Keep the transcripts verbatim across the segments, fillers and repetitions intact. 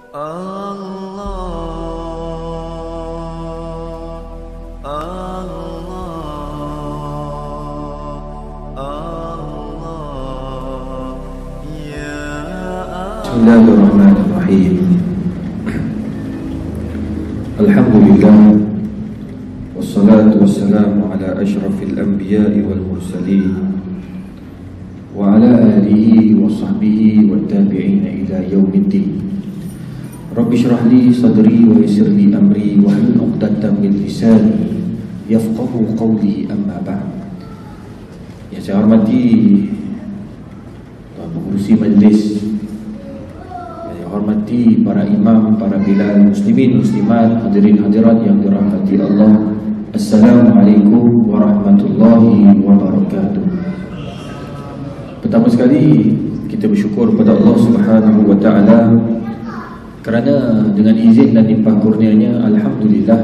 Bismillahirrahmanirrahim. Alhamdulillah, wassalatu wassalamu ala ashrafil anbiya'i wal mursalin wa ala alihi wa sahbihi wa tabi'ina ila yaumiddin. Rabbi shrah li sadri wa yassir li amri wa hlul 'uqdatam min lisani yafqahu qawli, amma ba'd. Yang saya hormati Tuan Pengerusi Majlis, hormati para imam, para bilal, muslimin, muslimat, hadirin hadirat yang dirahmati Allah. Assalamualaikum warahmatullahi wabarakatuh. Pertama sekali kita bersyukur kepada Allah Subhanahu wa taala kerana dengan izin dan limpah kurnianya, alhamdulillah,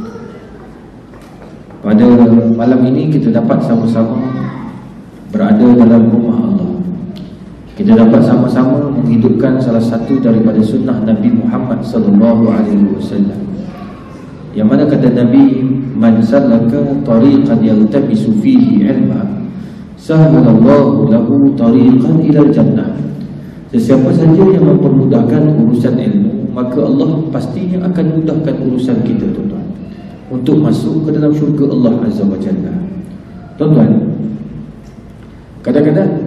pada malam ini kita dapat sama-sama berada dalam rumah Allah. Kita dapat sama-sama menghidupkan salah satu daripada sunnah Nabi Muhammad sallallahu alaihi wasallam, yang mana kata Nabi, man salaka tariqan yaltamisu fihi ilma sahhalallahu lahu tariqan ila jannah. Sesiapa saja yang mempermudahkan urusan ilmu, maka Allah pastinya akan mudahkan urusan kita, tuan-tuan, untuk masuk ke dalam syurga Allah Azza wa Jalla. Tuan-tuan, kadang-kadang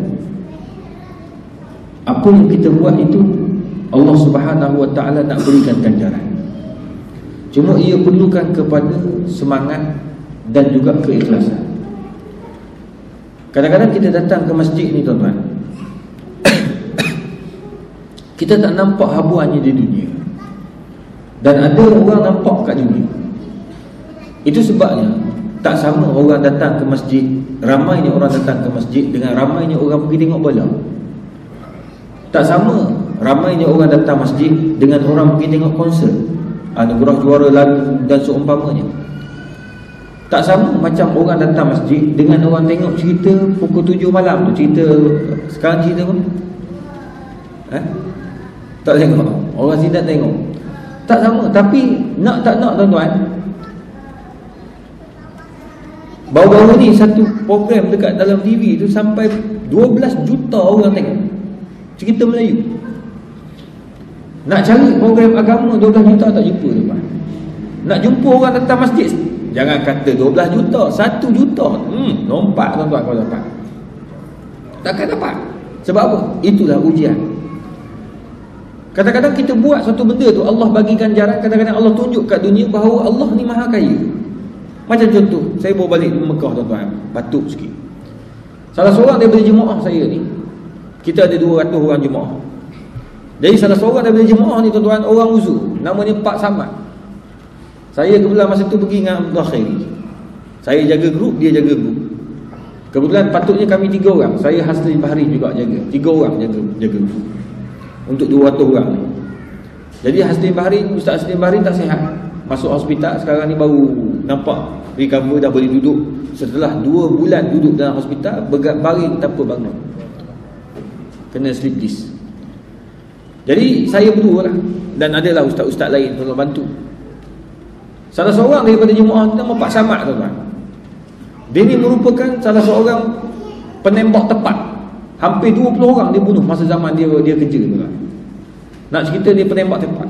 apa yang kita buat itu Allah Subhanahu wa taala nak berikan ganjaran. Cuma ia perlukan kepada semangat dan juga keikhlasan. Kadang-kadang kita datang ke masjid ni, tuan-tuan, kita tak nampak habuannya di dunia, dan ada orang nampak kat dunia. Itu sebabnya tak sama orang datang ke masjid, ramainya orang datang ke masjid dengan ramainya orang pergi tengok bola. Tak sama ramainya orang datang masjid dengan orang pergi tengok konsert, anugerah juara lagu dan seumpamanya. Tak sama macam orang datang masjid dengan orang tengok cerita pukul tujuh malam tu. Cerita sekarang cerita apa? Eh? Tak tengok. Orang sidat tengok. Tak sama. Tapi nak tak nak, tuan-tuan, baru-baru ni satu program dekat dalam T V tu sampai dua belas juta orang tengok, cerita Melayu. Nak cari program agama dua belas juta tak jumpa, tuan. Nak jumpa orang datang masjid, jangan kata dua belas juta, satu juta. Hmm, lompat, tuan-tuan, kalau dapat. Takkan dapat. Sebab apa? Itulah ujian. Kadang-kadang kita buat satu benda tu, Allah bagi ganjaran. Kadang-kadang Allah tunjuk kat dunia bahawa Allah ni maha kaya. Macam contoh, saya bawa balik Mekah, tuan-tuan, batuk sikit. Salah seorang daripada jemaah saya ni, kita ada dua ratus orang jemaah. Jadi salah seorang daripada jemaah ni, tuan-tuan, orang uzur, namanya Pak Samad. Saya kebetulan masa tu pergi dengan Abdullah Khairi. Saya jaga grup, dia jaga grup. Kebetulan patutnya kami tiga orang. Saya Hasli Bahari juga jaga. Tiga orang jaga jaga grup untuk dua ratus orang ni. Jadi Hasli Bahari, Ustaz Hasli Bahari tak sihat, masuk hospital. Sekarang ni baru nampak recover, dah boleh duduk. Setelah dua bulan duduk dalam hospital, berbaring tanpa bangun, kena sleep disc. Jadi saya berdua lah, dan adalah ustaz-ustaz lain tolong bantu. Salah seorang daripada jemaah tu nama Pak Samad, tuan-tuan. Dia ni merupakan salah seorang penembak tepat. Hampir dua puluh orang dia bunuh masa zaman dia dia kerja, tuan-tuan. Nak cerita dia penembak tepat.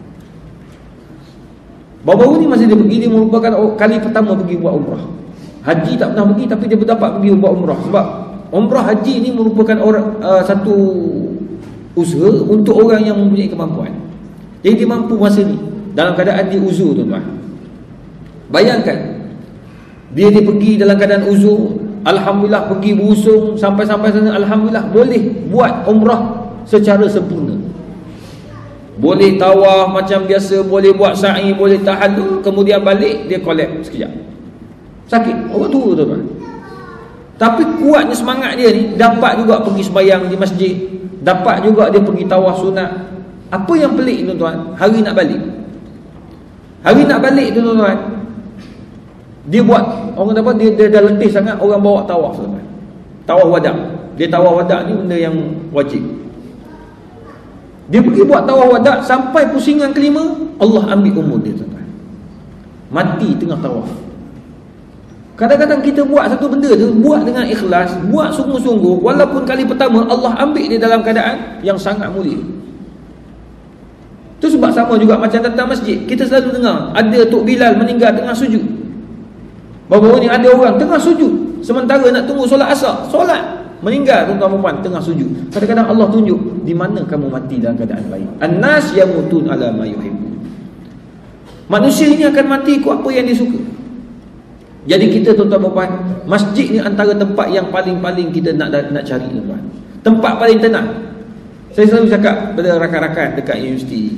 Baru-baru ni masa dia pergi, dia merupakan kali pertama pergi buat umrah. Haji tak pernah pergi, tapi dia berdapat pergi buat umrah. Sebab umrah haji ni merupakan orang, uh, satu usaha untuk orang yang mempunyai kemampuan. Jadi dia mampu masa ni dalam keadaan dia uzur, tuan-tuan. Bayangkan, dia dia pergi dalam keadaan uzur, alhamdulillah pergi berusung sampai-sampai sana, alhamdulillah boleh buat umrah secara sempurna. Boleh tawaf macam biasa, boleh buat sa'i, boleh tahallul, kemudian balik dia collapse sekejap. Sakit, orang tua, tuan-tuan. Tapi kuatnya semangat dia ni, dapat juga pergi sembahyang di masjid, dapat juga dia pergi tawaf sunat. Apa yang pelik, tuan-tuan, hari nak balik. Hari nak balik tu, tuan-tuan, dia buat, orang dapat dia, dia dah letih sangat, orang bawa tawaf, tuan-tuan. Tawaf wadah. Dia tawaf wadah ni benda yang wajib. Dia pergi buat tawaf wada, sampai pusingan kelima, Allah ambil umur dia, tuan-tuan. Mati tengah tawaf. Kadang-kadang kita buat satu benda tu, buat dengan ikhlas, buat sungguh-sungguh, walaupun kali pertama Allah ambil dia dalam keadaan yang sangat mulia. Itu sebab sama juga macam datang masjid, kita selalu dengar ada Tok Bilal meninggal tengah sujud. Baru-baru ni ada orang tengah sujud, sementara nak tunggu solat asar, solat, meninggal tuan-tuan puan tengah sujud. Kadang-kadang Allah tunjuk, di mana kamu mati dalam keadaan baik. An-nas yamutun ala ma yuhibbu. Manusia ini akan mati ikut apa yang dia suka. Jadi kita tuan-tuan puan, masjid ni antara tempat yang paling-paling kita nak nak cari, tuan-tuan. Tempat paling tenang. Saya selalu cakap pada rakan-rakan dekat universiti,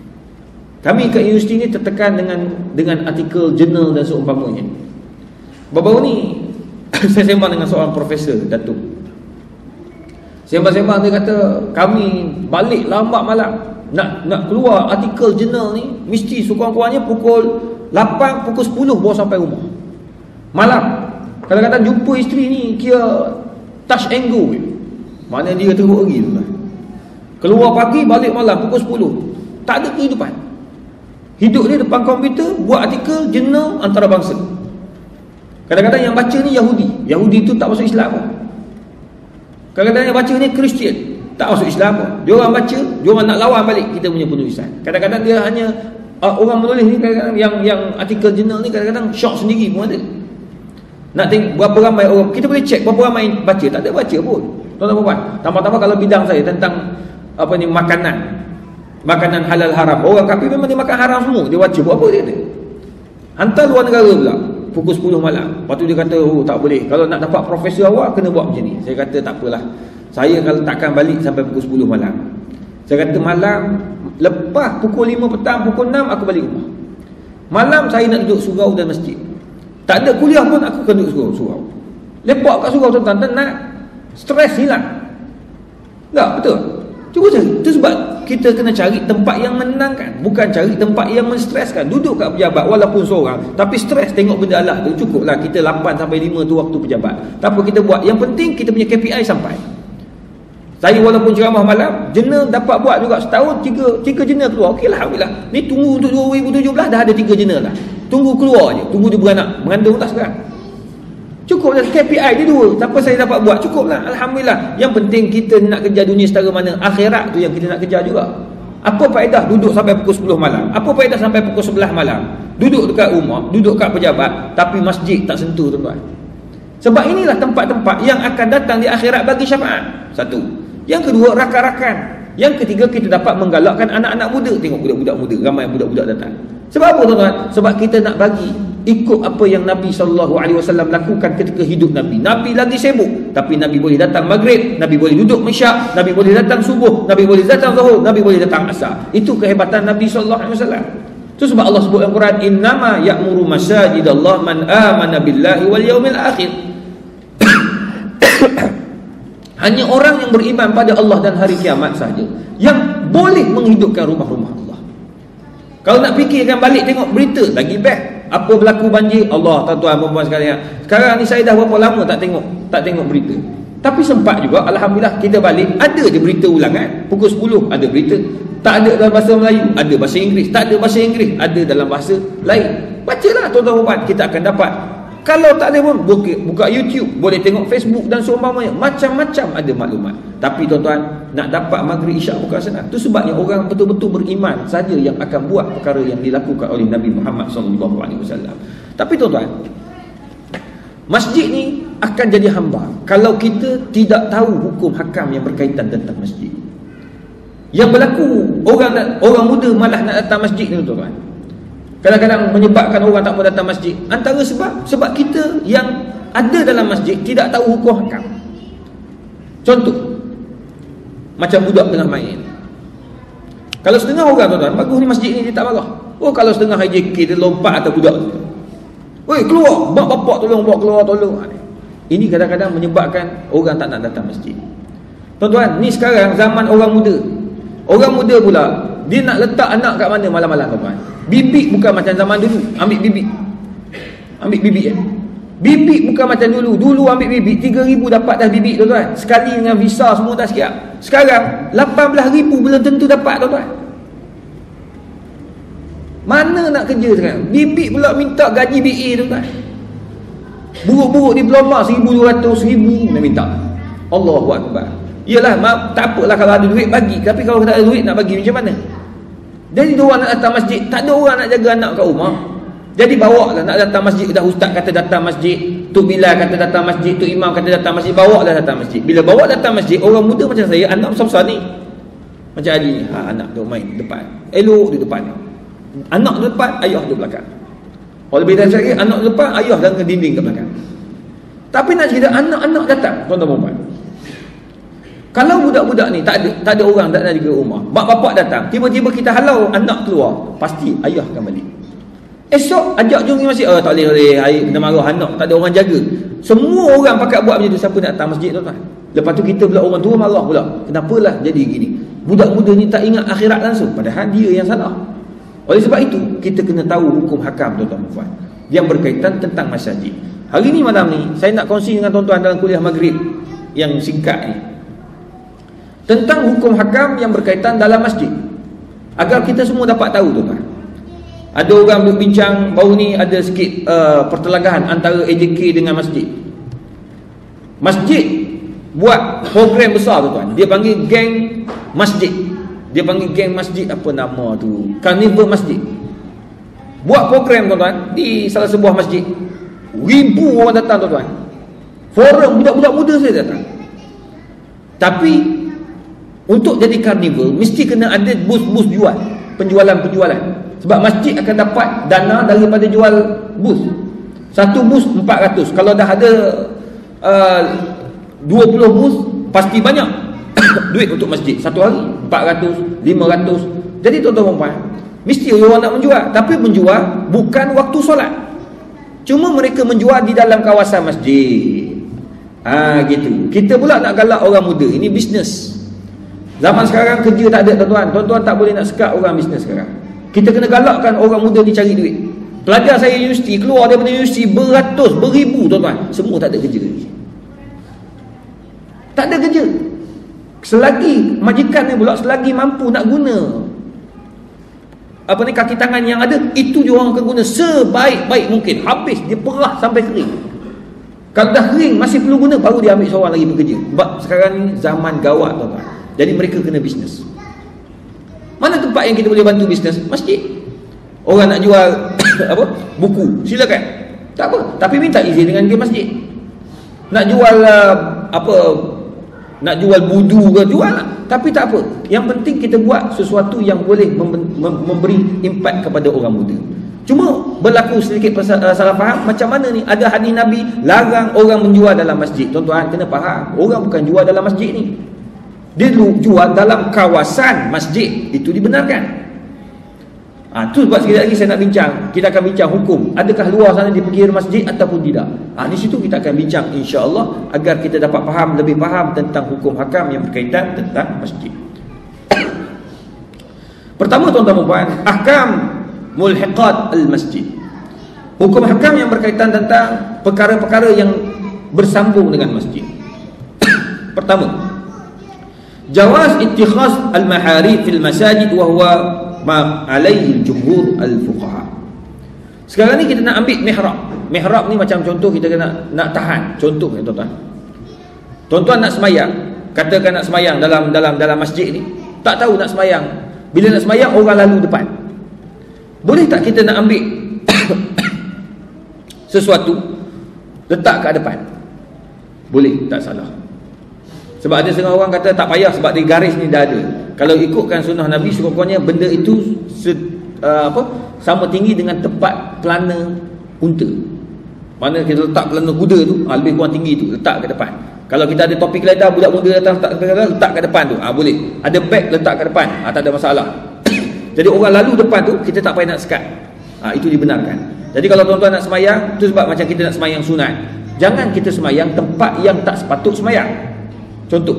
kami kat universiti ni tertekan dengan dengan artikel jurnal dan seumpamanya. Baru-baru ni saya sembang dengan seorang profesor Datuk. Sembang-sembang dia kata, kami balik lambat malam, nak nak keluar artikel jurnal ni mesti sekurang-kurangnya pukul lapan, pukul sepuluh baru sampai rumah. Malam. Kadang-kadang jumpa isteri ni kira touch and go. Mana dia teruk lagi tu. Keluar pagi, balik malam pukul sepuluh. Tak ada kehidupan. Hidup dia depan komputer, buat artikel jurnal antarabangsa. Kadang-kadang yang baca ni Yahudi. Yahudi tu tak masuk Islam pun. Kadang-kadang yang baca ni Kristian, tak masuk Islam pun. Dia orang baca, dia orang nak lawan balik kita punya penulisan. Kadang-kadang dia hanya uh, orang menulis ni, kadang-kadang yang yang artikel jurnal ni kadang-kadang shock sendiri pun ada. Nak tengok berapa ramai orang, kita boleh cek berapa ramai baca, tak ada baca pun. Tuan-tuan puan, tambah-tambah kalau bidang saya tentang apa ni, makanan, makanan halal haram, orang kafir memang dia makan haram semua, dia baca buat apa dia tu. Hantar luar negara pula pukul sepuluh malam. Lepas tu dia kata, oh tak boleh, kalau nak dapat profesor awal kena buat macam ni. Saya kata tak apalah, saya kalau takkan balik sampai pukul sepuluh malam. Saya kata malam lepas pukul lima petang, pukul enam aku balik rumah. Malam saya nak duduk surau dan masjid. Tak ada kuliah pun aku kena duduk surau. Lepak kat surau, tuan-tuan, tenang, stres hilang. Tak, betul. Cuba cari. Itu sebab kita kena cari tempat yang menenangkan, bukan cari tempat yang menstreskan. Duduk kat pejabat walaupun seorang, tapi stres tengok benda Allah tu, cukuplah kita lapan sampai lima tu waktu pejabat. Tak apa kita buat, yang penting kita punya K P I sampai. Saya walaupun ceramah malam, jurnal dapat buat juga setahun, tiga tiga jurnal keluar. Okeylah, alhamdulillah. Ni tunggu untuk dua ribu tujuh belas dah ada tiga jurnal dah. Tunggu keluar je, tunggu dia beranak, mengandung tak sekarang. Cukup dah, K P I dia dua. Siapa saya dapat buat, cukuplah, alhamdulillah. Yang penting kita nak kejar dunia setara mana, akhirat tu yang kita nak kejar juga. Apa faedah duduk sampai pukul sepuluh malam? Apa faedah sampai pukul sebelas malam? Duduk dekat rumah, duduk kat pejabat, tapi masjid tak sentuh, tuan-tuan. Sebab inilah tempat-tempat yang akan datang di akhirat bagi syafaat. Satu. Yang kedua, rakan-rakan. Yang ketiga, kita dapat menggalakkan anak-anak muda. Tengok budak-budak muda, ramai budak-budak datang. Sebab apa, tuan-tuan? Sebab kita nak bagi ikut apa yang Nabi sallallahu alaihi wasallam lakukan ketika hidup Nabi. Nabi lagi sibuk, tapi Nabi boleh datang maghrib, Nabi boleh duduk isyak, Nabi boleh datang subuh, Nabi boleh datang zuhur, Nabi boleh datang asar. Itu kehebatan Nabi sallallahu alaihi wasallam. Itu sebab Allah sebut dalam Quran, innama ya'muru masajidallah man amana billahi wal yaumil akhir. Hanya orang yang beriman pada Allah dan hari kiamat sahaja yang boleh menghidupkan rumah-rumah Allah. Kalau nak fikirkan balik tengok berita, lagi best. Apa berlaku banjir? Allah, tuan-tuan, puan-puan sekalian. Sekarang ni saya dah berapa lama tak tengok tak tengok berita. Tapi sempat juga, alhamdulillah, kita balik ada je berita ulangan. Pukul sepuluh ada berita. Tak ada dalam bahasa Melayu, ada bahasa Inggeris. Tak ada bahasa Inggeris, ada dalam bahasa lain. Bacalah, tuan-tuan, puan-puan, kita akan dapat. Kalau tak ada pun buka, buka YouTube, boleh tengok Facebook dan seumpamanya. Macam-macam ada maklumat. Tapi tuan-tuan, nak dapat maghrib isyak bukan senang. Itu sebabnya orang betul-betul beriman saja yang akan buat perkara yang dilakukan oleh Nabi Muhammad sallallahu alaihi wasallam. Tapi tuan-tuan, masjid ni akan jadi hamba kalau kita tidak tahu hukum hakam yang berkaitan tentang masjid. Yang berlaku, orang orang muda malah nak datang masjid ni, tuan-tuan. Kadang-kadang menyebabkan orang tak mau datang masjid. Antara sebab, sebab kita yang ada dalam masjid tidak tahu hukum hakam. Contoh, macam budak tengah main. Kalau setengah orang, tuan-tuan, bagus ni masjid ni, dia tak marah. Oh, kalau setengah I J K, dia lompat atas budak tu. Oi, keluar, mak bapak tolong, bawa keluar, tolong. Ini kadang-kadang menyebabkan orang tak nak datang masjid. Tuan-tuan, ni sekarang zaman orang muda. Orang muda pula, dia nak letak anak kat mana malam-malam, tuan-tuan. Bibik bukan macam zaman dulu, ambil bibik. Ambil bibik eh. Bibit bukan macam dulu. Dulu ambil bibit tiga ribu dapat dah bibit tuan-tuan. Sekali dengan visa semua dah siap. Sekarang lapan belas ribu belum tentu dapat tuan-tuan. Mana nak kerja sekarang? Bibit pula minta gaji B A tuan-tuan. Buruk-buruk diploma seribu dua ratus ribu nak minta. Allahu Akbar. Yalah, maaf, tak apalah kalau ada duit bagi. Tapi kalau tak ada duit nak bagi macam mana? Jadi diorang nak datang masjid, tak ada orang nak jaga anak kat rumah. Jadi bawa lah nak datang masjid. Dah ustaz kata datang masjid, Tok Bilal kata datang masjid, Tok Imam kata datang masjid, bawa lah datang masjid. Bila bawa datang masjid, orang muda macam saya, anak besar-besar ni, macam Ali ni, ha, anak tu main depan, elok di depan, anak di depan, ayah di belakang. Kalau lebih dari lagi, anak di depan, ayah dan ke dinding ke belakang. Tapi nak cerita anak-anak datang, tuan-tuan puan. Kalau budak-budak ni tak ada tak ada orang tak nak jaga rumah, mak bapak datang, tiba-tiba kita halau anak keluar, pasti ayah akan balik. Esok ajak jom pergi masjid, oh tak boleh, boleh, air kena marah anak, tak ada orang jaga. Semua orang pakai buat macam tu, siapa nak datang masjid tuan-tuan? Lepas tu kita pula orang tua marah pula, kenapalah jadi gini? Budak muda ni tak ingat akhirat langsung, padahal dia yang salah. Oleh sebab itu kita kena tahu hukum hakam tuan-tuan puan yang berkaitan tentang masjid. Hari ni malam ni saya nak kongsi dengan tuan-tuan dalam kuliah maghrib yang singkat ni tentang hukum hakam yang berkaitan dalam masjid, agar kita semua dapat tahu tuan-tuan. Ada orang berbincang baru ni, ada sikit uh, pertelagahan antara A J K dengan masjid. Masjid buat program besar tuan-tuan, dia panggil geng masjid. Dia panggil geng masjid, apa nama tu, Carnival Masjid. Buat program tuan-tuan di salah sebuah masjid. Ribu orang datang tuan-tuan. Forum budak-budak muda saya datang. Tapi untuk jadi karnival mesti kena ada bus-bus jual, penjualan-penjualan. Sebab masjid akan dapat dana daripada jual bus. Satu bus empat ratus. Kalau dah ada uh, dua puluh bus, pasti banyak duit untuk masjid. Satu hari empat ratus, lima ratus. Jadi tuan-tuan puan, mesti orang nak menjual. Tapi menjual bukan waktu solat. Cuma mereka menjual di dalam kawasan masjid. Ah, gitu. Kita pula nak galak orang muda. Ini bisnes. Zaman sekarang kerja tak ada tuan-tuan. Tuan-tuan tak boleh nak sekat orang bisnes sekarang. Kita kena galakkan orang muda ni cari duit. Pelajar saya universiti, keluar daripada universiti beratus, beribu tuan-tuan, semua tak ada kerja lagi. Tak ada kerja. Selagi majikan ni pula, selagi mampu nak guna apa ni kaki tangan yang ada, itu je orang akan guna sebaik-baik mungkin. Habis dia perah sampai kering. Kalau dah kering masih perlu guna, baru dia ambil seorang lagi bekerja. Sebab sekarang ni zaman gawat tuan-tuan. Jadi mereka kena bisnes. Mana tempat yang kita boleh bantu bisnes? Masjid. Orang nak jual apa? Buku, silakan. Tak apa, tapi minta izin dengan dia masjid. Nak jual uh, apa? Nak jual budu ke, jual lah. Tapi tak apa. Yang penting kita buat sesuatu yang boleh mem- mem- memberi impak kepada orang muda. Cuma berlaku sedikit salah faham. Macam mana ni? Ada hadis Nabi larang orang menjual dalam masjid. Tuan-tuan kena faham, orang bukan jual dalam masjid ni. Dia jual dalam kawasan masjid. Itu dibenarkan. Ha, tu sebab sekali lagi saya nak bincang. Kita akan bincang hukum. Adakah luar sana diperkira masjid ataupun tidak. Ha, di situ kita akan bincang insya-Allah, agar kita dapat faham, lebih faham tentang hukum hakam yang berkaitan tentang masjid. Pertama tuan-tuan dan puan, ahkam mulhiqat al-masjid. Hukum hakam yang berkaitan tentang perkara-perkara yang bersambung dengan masjid. Pertama, jawaz ittikhaz al-maharib fil masajid wa huwa ma alaihi jumhur al-fuqaha. Sekarang ni kita nak ambil mihrab. Mihrab ni macam contoh kita kena nak tahan. Contoh ya tuan-tuan. Tuan-tuan nak semayang, katakan nak semayang dalam dalam dalam masjid ni, tak tahu nak semayang. Bila nak semayang orang lalu depan. Boleh tak kita nak ambil sesuatu letak kat depan? Boleh, tak salah. Sebab ada setengah orang kata tak payah sebab di garis ni dah ada. Kalau ikutkan sunnah Nabi, sekurang-kurangnya benda itu se, uh, apa, sama tinggi dengan tempat pelana unta. Mana kita letak pelana kuda tu, ha, lebih kurang tinggi tu, letak ke depan. Kalau kita ada topi keledar, budak muda datang letak ke depan, letak ke depan tu, ha, boleh. Ada beg letak ke depan, ha, tak ada masalah. Jadi orang lalu depan tu, kita tak payah nak sekat. Ha, itu dibenarkan. Jadi kalau tuan-tuan nak semayang, tu sebab macam kita nak semayang sunat, jangan kita semayang tempat yang tak sepatut semayang. Contoh,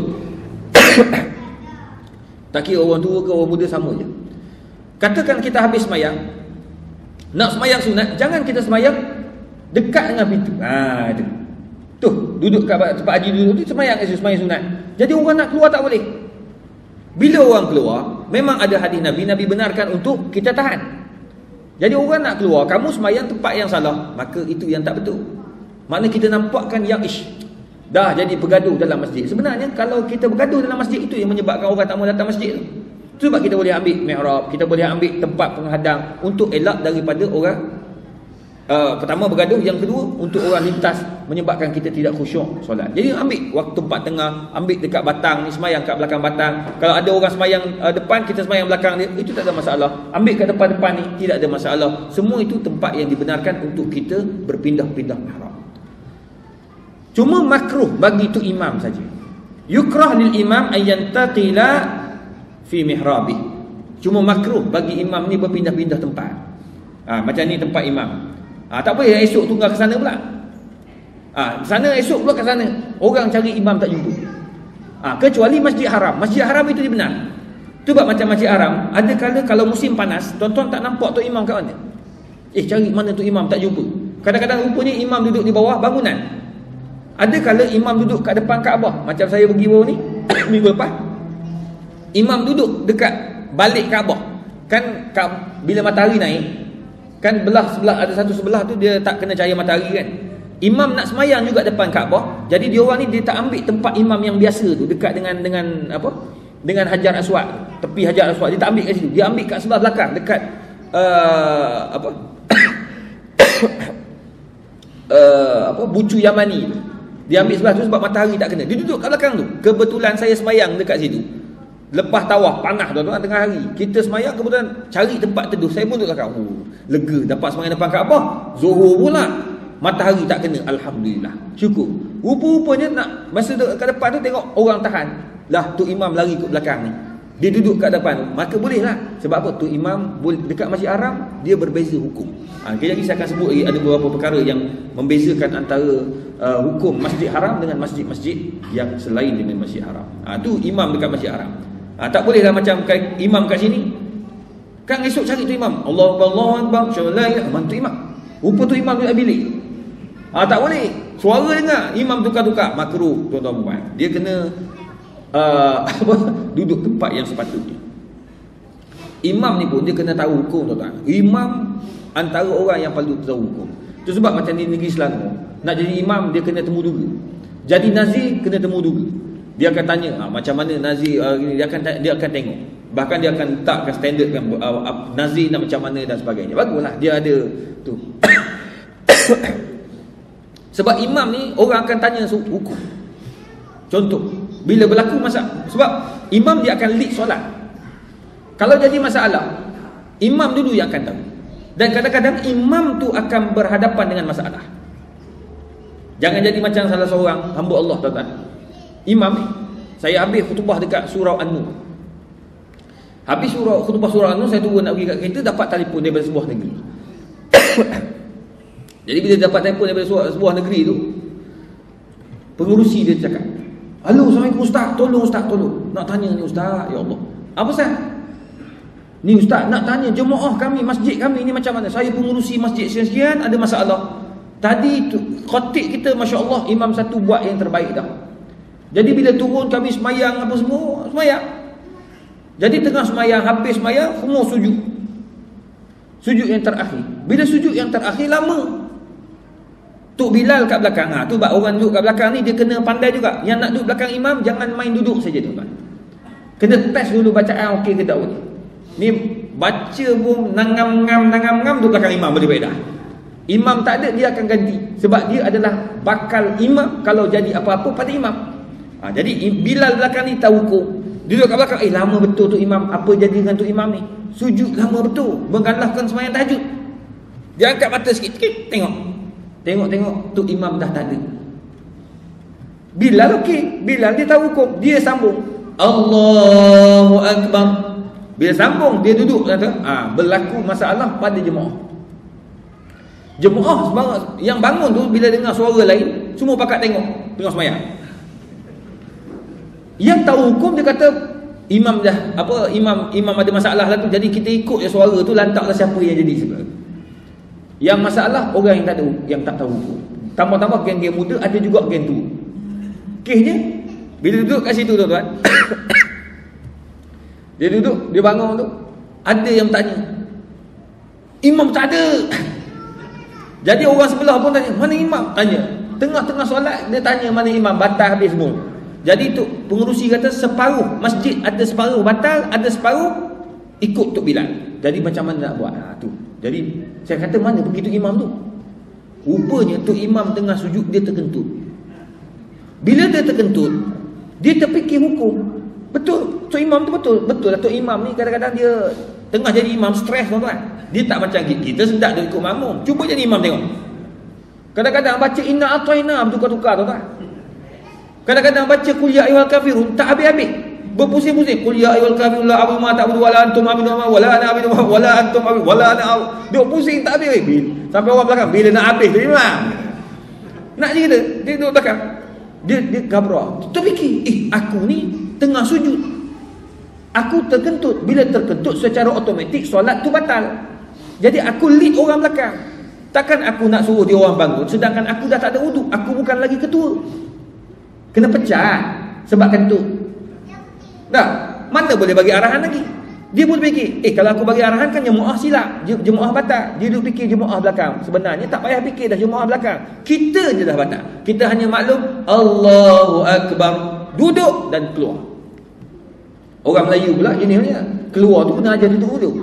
tak kira orang tua ke orang muda, sama je. Katakan kita habis semayang, nak semayang sunat, jangan kita semayang dekat dengan pintu. Ha itu. Tu, duduk kat tempat haji duduk tu sembahyang isu sembahyang sunat. Jadi orang nak keluar tak boleh. Bila orang keluar, memang ada hadis Nabi, Nabi benarkan untuk kita tahan. Jadi orang nak keluar, kamu sembahyang tempat yang salah, maka itu yang tak betul. Maknanya kita nampakkan yang ish, dah jadi bergaduh dalam masjid. Sebenarnya kalau kita bergaduh dalam masjid, itu yang menyebabkan orang tak mau datang masjid tu. Sebab kita boleh ambil mihrab, kita boleh ambil tempat penghadang untuk elak daripada orang uh, pertama bergaduh, yang kedua untuk orang lintas menyebabkan kita tidak khusyuk solat. Jadi ambil waktu tempat tengah, ambil dekat batang ni, semayang kat belakang batang. Kalau ada orang semayang uh, depan, kita semayang belakang dia, itu tak ada masalah. Ambil kat depan-depan ni, tidak ada masalah. Semua itu tempat yang dibenarkan untuk kita berpindah-pindah mihrab. Cuma makruh bagi tu imam saja. Yukrah lil imam ayyantaqila fi mihrabih. Cuma makruh bagi imam ni berpindah-pindah tempat. Ha, macam ni tempat imam. Ha, tak boleh esok tunggal ke sana pula. Ha, sana esok pula ke sana. Orang cari imam tak jumpa. Ha, kecuali Masjid Haram. Masjid Haram itu dibenar. Sebab macam Masjid Haram, ada kala kalau musim panas, tuan-tuan tak nampak tu imam kat mana. Eh, cari mana tu imam tak jumpa. Kadang-kadang rupanya imam duduk di bawah bangunan. Ada kala imam duduk kat depan Kaabah. Macam saya pergi baru ni minggu lepas, imam duduk dekat balik Kaabah. Kan bila matahari naik, kan belah sebelah, ada satu sebelah tu dia tak kena cahaya matahari kan. Imam nak semayang juga depan Kaabah. Jadi dia orang ni dia tak ambil tempat imam yang biasa tu, dekat dengan dengan apa? Dengan Hajar Aswad, tepi Hajar Aswad. Dia tak ambil kat situ. Dia ambil kat sebelah belakang, dekat uh, apa? uh, apa? Bucu Yamani tu. Dia ambil sebelah tu sebab matahari tak kena. Dia duduk kat belakang tu. Kebetulan saya semayang dekat situ. Lepas tawaf, panas tuan-tuan tengah hari. Kita semayang, kebetulan cari tempat teduh. Saya pun duduk kat belakang. Oh, lega dapat semayang depan Kaabah. Zuhur pula, matahari tak kena. Alhamdulillah, syukur. Rupa-rupanya nak masa duduk kat depan tu, tengok orang tahan. Lah tu imam lari ke belakang ni. Dia duduk kat depan tu. Maka boleh lah. Sebab apa? Tu imam dekat Masjid Haram, dia berbeza hukum. Ha, kejap lagi saya akan sebut lagi ada beberapa perkara yang membezakan antara uh, hukum Masjid Haram dengan masjid-masjid yang selain dengan Masjid Haram. Ha, tu imam dekat Masjid Haram. Ha, tak bolehlah macam imam kat sini. Kan esok cari tu imam. Allahu Akbar, Allahu Akbar, syallah, mantu imam. Rupa tu imam duduk bilik. Ha, tak boleh. Suara dengar, imam tukar-tukar. Makruh tuan-tuan puan. Dia kena uh, apa, duduk tempat yang sepatutnya. Imam ni pun dia kena tahu hukum tuan-tuan. Imam antara orang yang paling tahu hukum. Itu sebab macam di negeri Selangor, nak jadi imam dia kena temu duga. Jadi nazir kena temu duga. Dia akan tanya ha, macam mana nazir uh, dia akan dia akan tengok. Bahkan dia akan letakkan standard kan, uh, uh, nazir nak macam mana dan sebagainya. Baguslah dia ada tu. Sebab imam ni orang akan tanya hukum. Contoh, bila berlaku masalah, sebab imam dia akan lead solat. Kalau jadi masalah, imam dulu yang akan tahu. Dan kadang-kadang imam tu akan berhadapan dengan masalah. Jangan jadi macam salah seorang hamba Allah tuan-tuan. Imam ni, saya ambil khutbah dekat surau An-Nur. Habis surau khutbah surau An-Nur, saya turun nak pergi kat kereta, dapat telefon daripada sebuah negeri. Jadi bila dapat telefon daripada sebuah, sebuah negeri tu, pengurusi dia cakap, "Halo, Assalamualaikum Ustaz, tolong Ustaz, tolong. Nak tanya ni Ustaz, ya Allah." "Apa Ustaz?" "Ni Ustaz, nak tanya jemaah kami, masjid kami ni macam mana? Saya pengurusi masjid sekian-sekian, ada masalah. Tadi tu khatib kita, masya-Allah, imam satu buat yang terbaik dah. Jadi bila turun kami semayang apa semua, semayang. Jadi tengah semayang, habis semayang, semua sujud. Sujud yang terakhir. Bila sujud yang terakhir lama. Tok Bilal kat belakang. Ha, tu bab orang duduk kat belakang ni dia kena pandai juga. Yang nak duduk belakang imam jangan main duduk saja tuan-tuan. Kena test dulu bacaan okey ke tak okey. Ni baca pun nangam-ngam nangam-ngam duduk belakang imam boleh baik dah. Imam tak ada, dia akan ganti. Sebab dia adalah bakal imam kalau jadi apa-apa pada imam. Ha, jadi Bilal belakang ni tahu hukum. Dia duduk kat belakang, eh lama betul tu imam. Apa jadi dengan tu imam ni? Sujud lama betul. Menggalakkan sembahyang tahajud. Dia angkat mata sikit-sikit, tengok. Tengok-tengok tu imam dah tak ada. Bilal okey. Bilal dia tahu hukum. Dia sambung. Allahu Akbar. Bila sambung, dia duduk kata, ah, berlaku masalah pada jemaah. Jemaah yang bangun tu bila dengar suara lain, semua pakat tengok, tengok sembahyang. Yang tahu hukum dia kata imam dah apa imam imam ada masalah lah tu, jadi kita ikut je suara tu, lantaklah siapa yang jadi sebenarnya. Yang masalah orang yang tak tahu, yang tak tahu hukum. Tambah-tambah geng-geng muda, ada juga geng tu. Kesnya bila duduk kat situ tuan-tuan, dia duduk, dia bangun tu, ada yang tanya, imam tak ada. Jadi orang sebelah pun tanya, mana imam? Tanya. Tengah-tengah solat dia tanya mana imam, batal habis semua. Jadi tu pengerusi kata separuh masjid ada separuh batal, ada separuh ikut Tok Bilal. Jadi macam mana nak buat? Ha, tu. Jadi saya kata mana begitu imam tu? Rupanya Tok Imam tengah sujud dia terkentut. Bila dia terkentut, dia terfikir hukum. Betul, Tok Imam tu betul. Betul lah Tok Imam ni kadang-kadang dia tengah jadi imam stres tuan-tuan. Dia tak macam kita, kita sedap dia ikut makmum. Cuba jadi imam tengok. Kadang-kadang baca inna ataina bertukar-tukar tuan-tuan. Kadang-kadang baca qul ya ayyuhal kafirun tak habis-habis. Berpusing-pusing. Qul ya ayyuhal kafirun la a'budu ma ta'budu wa la antum a'budu ma wa la ana a'budu wa la antum a'budu wa la ana a'budu. Dia pusing tak habis. Sampai orang belakang bila nak habis tu imam. Nak je kita, dia duduk belakang. Dia dia gabra. Terfikir, eh aku ni tengah sujud. Aku terkentut. Bila terkentut secara automatik solat tu batal. Jadi aku lead orang belakang. Takkan aku nak suruh dia orang bangun sedangkan aku dah tak ada wuduk. Aku bukan lagi ketua. Kena pecat sebab kentut. Dah, mana boleh bagi arahan lagi? Dia pun fikir, eh kalau aku bagi arahan kan jemaah silap, jemaah batal. Dia duduk fikir jemaah belakang. Sebenarnya tak payah fikir dah jemaah belakang. Kita je dah batal. Kita hanya maklum Allahu Akbar, duduk dan keluar. Orang Melayu pula jenisnya keluar tu kena ajar tutup hidung.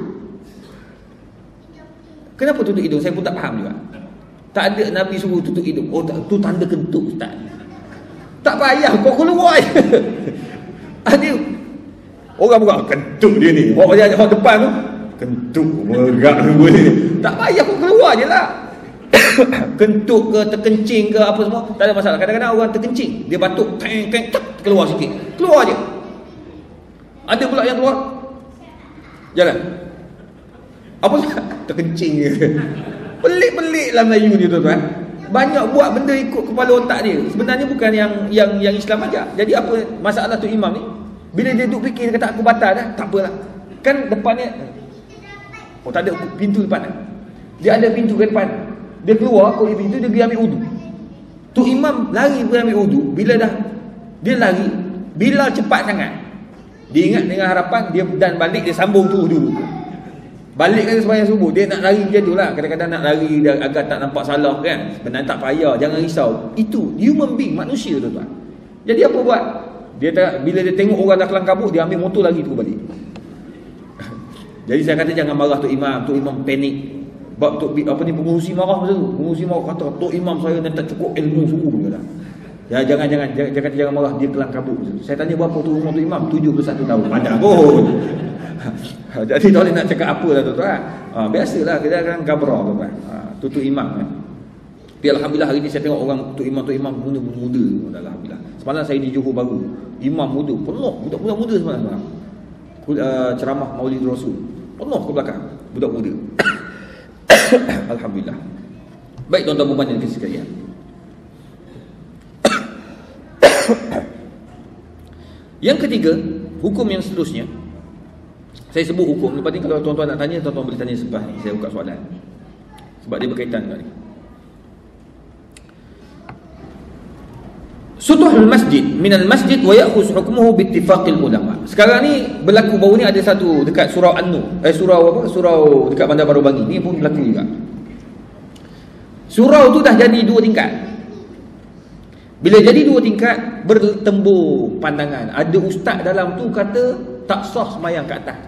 Kenapa tutup hidung? Saya pun tak faham juga. Tak ada Nabi suruh tutup hidung. Oh, tak, tu tanda kentut ustaz. Tak payah kau keluar je. Ada orang bukan kentut dia ni. Orang dia orang depan tu kentut meregak semua ni. Tak payah kau keluar je lah. Kentut ke terkencing ke apa semua tak ada masalah. Kadang-kadang orang terkencing, dia batuk, teng teng keluar sikit. Keluar je. Ada pula yang keluar jalan. Apa terkencing je. Pelik-pelik lah Melayu ni tuan-tuan. Banyak buat benda ikut kepala otak dia. Sebenarnya bukan yang yang yang Islam ajar. Jadi apa masalah tu imam ni? Bila dia duduk fikir dia kata aku batal dah, tak apalah. Kan depannya oh tak ada pintu depan. Dia ada pintu ke depan. Dia keluar kau pintu dia pergi ambil wudu. Tu imam lari pergi ambil wudu. Bila dah dia lari, bila cepat sangat. Dia ingat dengan harapan dia dan balik dia sambung tu dulu. Balik kan sembahyang subuh, dia nak lari macam tu lah. Kadang-kadang nak lari agar tak nampak salah kan. Sebenarnya tak payah, jangan risau. Itu human being, manusia tu tuan. Jadi apa buat? Dia tak, bila dia tengok orang dah kelang kabut, dia ambil motor lagi tu balik. Jadi saya kata jangan marah Tok Imam. Tok Imam panik. Sebab Tok apa ni pengurusi marah masa tu. Pengurusi marah kata Tok Imam saya ni tak cukup ilmu sungguh dia kata. Ya jangan jangan jangan, jangan, jangan marah, dia kelang kabut. Saya tanya berapa tu umur Tok Imam? tujuh puluh satu tahun. Panjang kot. Jadi tak boleh nak cakap apa lah tuan-tuan. Ha, biasalah kita akan gabra tuan-tuan. Ha, tu Tok Imam kan. Tapi alhamdulillah hari ni saya tengok orang Tok Imam Tok Imam muda-muda. Alhamdulillah. Semalam saya di Johor Bahru. Imam muda, penuh budak-budak muda semalam. Uh, ceramah Maulid Rasul. Penuh ke belakang budak muda. Alhamdulillah. Baik tuan-tuan dan puan-puan sekalian. Yang ketiga, hukum yang seterusnya. Saya sebut hukum. Lepas ni kalau tuan-tuan nak tanya, tuan-tuan boleh tanya selepas ni. Saya buka soalan. Sebab dia berkaitan dengan ni. Sutuhul masjid minal masjid wa ya'khuz hukmuhu bittifaqil ulama. Sekarang ni berlaku baru ni ada satu dekat surau An-Nur. Eh surau apa? Surau dekat Bandar Baru Bangi. Ni pun berlaku juga. Surau tu dah jadi dua tingkat. Bila jadi dua tingkat, bertembur pandangan. Ada ustaz dalam tu kata tak sah semayang ke atas.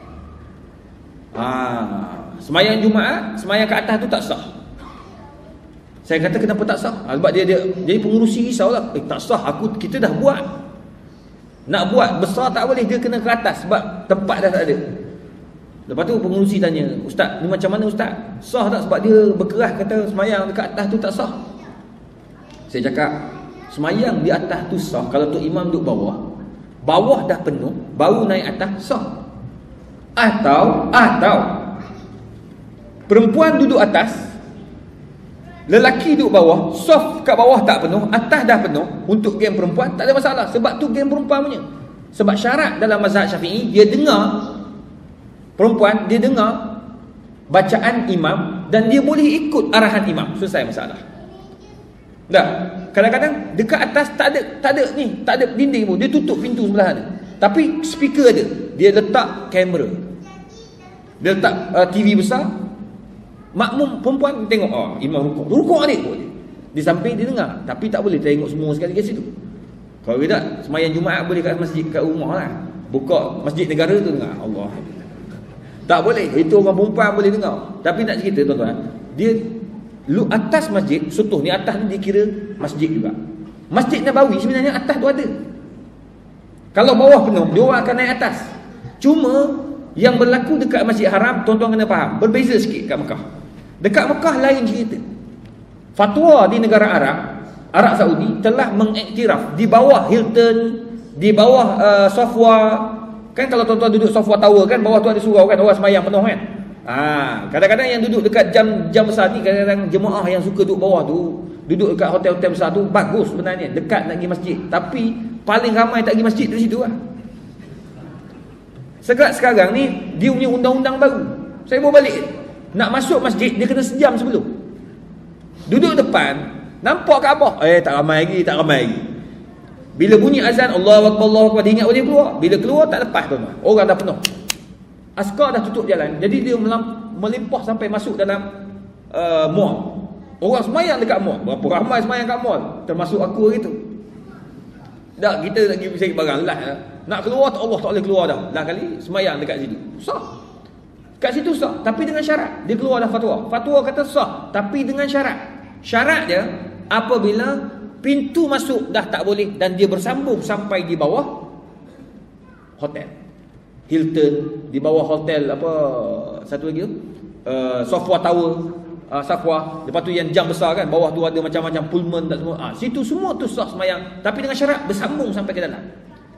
Ah, semayang Jumaat, semayang ke atas tu tak sah. Saya kata kenapa tak sah? Ha, sebab dia, dia jadi pengurusi risaulah. Eh tak sah, aku kita dah buat. Nak buat besar tak boleh, dia kena ke atas sebab tempat dah tak ada. Lepas tu pengurusi tanya, ustaz, ni macam mana ustaz? Sah tak? Sebab dia berkeras kata semayang dekat atas tu tak sah. Saya cakap, semayang di atas tu sah kalau Tok Imam duduk bawah. Bawah dah penuh, baru naik atas sah. Atau atau perempuan duduk atas, lelaki duduk bawah, soft kat bawah tak penuh, atas dah penuh. Untuk geng perempuan tak ada masalah, sebab tu geng perempuan punya. Sebab syarat dalam mazhab Syafi'i, dia dengar perempuan, dia dengar bacaan imam dan dia boleh ikut arahan imam. Selesai masalah. Dah. Kadang-kadang dekat atas tak ada tak ada ni, tak ada dinding pun. Dia tutup pintu sebelah ni. Tapi speaker ada. Dia letak kamera. Dia letak uh, T V besar. Makmum perempuan tengok, oh, imam rukuk. Rukuk adik pun. Di samping dia dengar, tapi tak boleh tengok semua sekali kat situ. Kalau tidak, sembahyang Jumaat boleh kat masjid kat rumah lah. Buka masjid negara tu dengar. Allah. Tak boleh. Itu orang perempuan boleh dengar. Tapi nak cerita tuan-tuan, dia lu atas masjid, contoh ni atas ni dikira masjid juga. Masjid Nabawi sebenarnya atas tu ada. Kalau bawah penuh, dia orang akan naik atas. Cuma yang berlaku dekat Masjid Haram, tuan-tuan kena faham, berbeza sikit kat Mekah. Dekat Mekah lain cerita. Fatwa di negara Arab, Arab Saudi telah mengiktiraf di bawah Hilton, di bawah uh, Safwa. Kan kalau tuan-tuan duduk Safwa Tower kan, bawah tu ada surau kan, orang semayang penuh kan. Ah, kadang-kadang yang duduk dekat jam jam besar ni, kadang-kadang jemaah yang suka duduk bawah tu, duduk dekat hotel-hotel besar tu bagus sebenarnya, dekat nak pergi masjid. Tapi paling ramai tak pergi masjid dari situ lah. Sekarang sekarang ni dia punya undang-undang baru. Saya bawa balik. Nak masuk masjid dia kena sejam sebelum. Duduk depan, nampak Kaabah, eh tak ramai lagi, tak ramai lagi. Bila bunyi azan Allahu Akbar, Allahu Akbar, dia ingat boleh keluar. Bila keluar tak lepas tuan-tuan. Orang dah penuh. Askar dah tutup jalan. Jadi dia melimpah sampai masuk dalam uh, mall. Orang semayang dekat mall. Berapa ramai semayang kat mall, termasuk aku hari tu. Dah kita nak pergi cari barang lah. Nak keluar tak, Allah tak boleh keluar dah. Dah kali semayang dekat situ. Sah. Kat situ sah, tapi dengan syarat. Dia keluar dah fatwa. Fatwa kata sah, tapi dengan syarat. Syarat dia apabila pintu masuk dah tak boleh dan dia bersambung sampai di bawah hotel. Hilton, di bawah hotel apa satu lagi tu? Uh, Safwa Tower, uh, Safwa. Lepas tu yang jam besar kan, bawah tu ada macam-macam Pullman dan semua. Ah, situ semua tu sah semayang, tapi dengan syarat bersambung sampai ke dalam.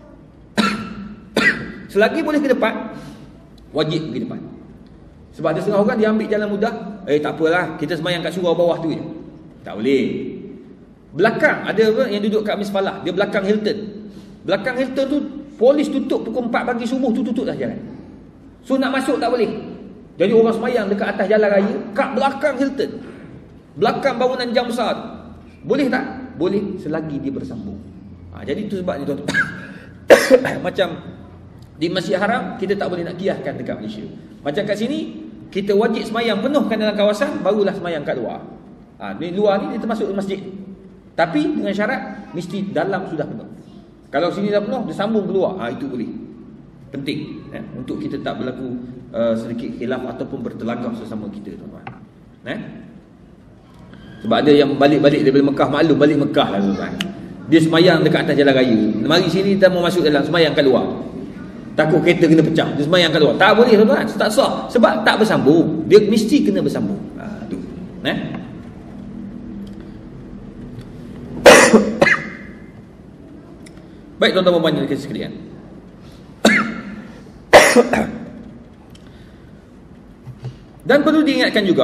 Selagi boleh ke depan, wajib ke depan. Sebab ada setengah orang dia ambil jalan mudah. Eh tak apalah, kita semayang kat surau bawah tu je. Tak boleh. Belakang ada apa yang duduk kat Misfalah, dia belakang Hilton. Belakang Hilton tu polis tutup pukul empat pagi subuh tu, tutup dah jalan. So nak masuk tak boleh. Jadi orang semayang dekat atas jalan raya kat belakang Hilton, belakang bangunan jam besar tu. Boleh tak? Boleh selagi dia bersambung. Ha, jadi itu sebabnya tuan-tuan. Macam di Masjid Haram kita tak boleh nak kiaskan dekat Malaysia. Macam kat sini kita wajib semayang penuhkan dalam kawasan, barulah semayang kat luar. Ha, ni luar ni dia termasuk masjid. Tapi dengan syarat mesti dalam sudah penuh. Kalau sini dah penuh, dia sambung keluar. Ha, itu boleh. Penting eh, untuk kita tak berlaku uh, sedikit khilaf ataupun bertelagah sesama kita, tuan-tuan. Eh? Sebab ada yang balik-balik daripada Mekah, maklum balik Mekah lah, tuan-tuan. Dia semayang dekat atas jalan raya. Mari sini kita mau masuk dalam, semayang kat luar. Takut kereta kena pecah, dia semayang kat luar. Tak boleh, tuan-tuan. Tak sah. Sebab tak bersambung. Dia mesti kena bersambung. Ha, tu. Eh? Baik tuan-tuan dan puan-puan sekalian. Dan perlu diingatkan juga,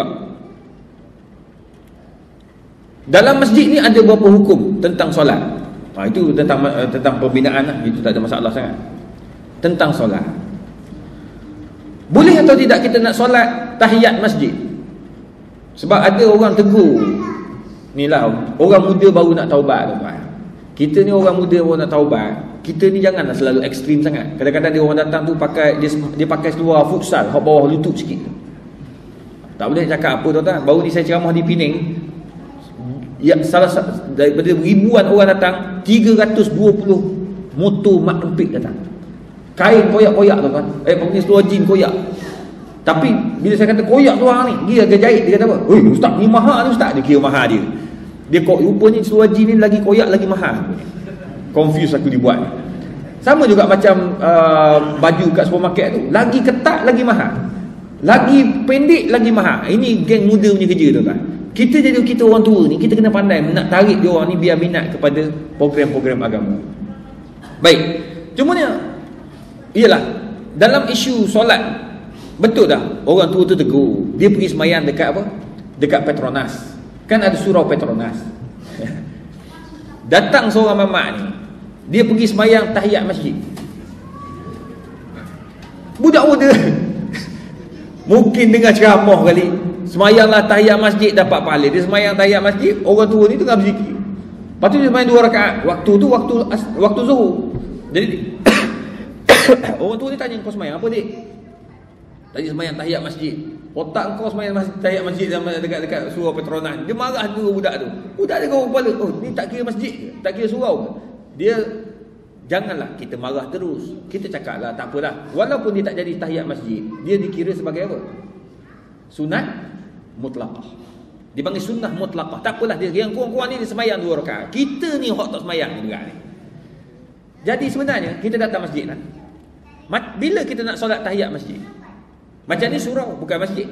dalam masjid ni ada beberapa hukum tentang solat. Ha, itu tentang tentang pembinaan lah. Itu tak ada masalah sangat. Tentang solat, boleh atau tidak kita nak solat tahiyat masjid? Sebab ada orang tegur, ni lah orang muda baru nak taubat, tuan-tuan. Kita ni orang muda baru nak taubat, kita ni janganlah selalu ekstrim sangat. Kadang-kadang dia orang datang tu pakai dia, dia pakai seluar futsal hok bawah lutut sikit. Tak boleh cakap apa, tuan-tuan. Baru ni saya ceramah di Penang, ya, salah daripada ribuan orang datang, tiga ratus dua puluh motor mak empik datang. Kain koyak-koyak, tuan-tuan. Eh, pakai seluar jin koyak. Tapi bila saya kata koyak tu orang ni, dia agak jahit, dia kata apa? "Oi, ustaz ni mahal ni ustaz." Dia kira mahal dia. Dia kok rupanya seluar jin ni lagi koyak lagi mahal. Confuse aku dibuat. Sama juga macam uh, baju kat supermarket tu, lagi ketat lagi mahal. Lagi pendek lagi mahal. Ini geng muda punya kerja, tuan-tuan. Kita jadi kita orang tua ni, kita kena pandai nak tarik dia orang ni biar minat kepada program-program agama. Baik. Cuma ni ialah dalam isu solat, betul dah orang tua tu tegur. Dia pergi semayang dekat apa? Dekat Petronas. Kan ada surau Petronas. Datang seorang mamak ni, dia pergi semayang tahiyat masjid. Budak muda Mungkin dengar ceramah kali, semayanglah tahiyat masjid dapat pahala. Dia semayang tahiyat masjid, orang tua ni tengah berzikir. Lepas tu dia semayang dua rakaat. Waktu tu waktu waktu zuhur. Jadi orang tua ni tanya, kau semayang apa dik? Tadi semayang tahiyat masjid. Otak kau semayang masjid, tahiyat masjid dekat-dekat surau Petronas. Dia marah dulu budak tu. Budak dia kau kepala, oh ni tak kira masjid ke? Tak kira surau. Dia, janganlah kita marah terus. Kita cakaplah, tak apalah. Walaupun dia tak jadi tahiyat masjid, dia dikira sebagai apa? Sunat mutlaqah. Dia panggil sunnah mutlaqah. Tak apalah, dia yang kurang-kurang ni dia semayang dua rakaat. Kita ni hak tak semayang ni dekat ni. Jadi sebenarnya kita datang masjid kan. Bila kita nak solat tahiyat masjid, macam ni surau, bukan masjid.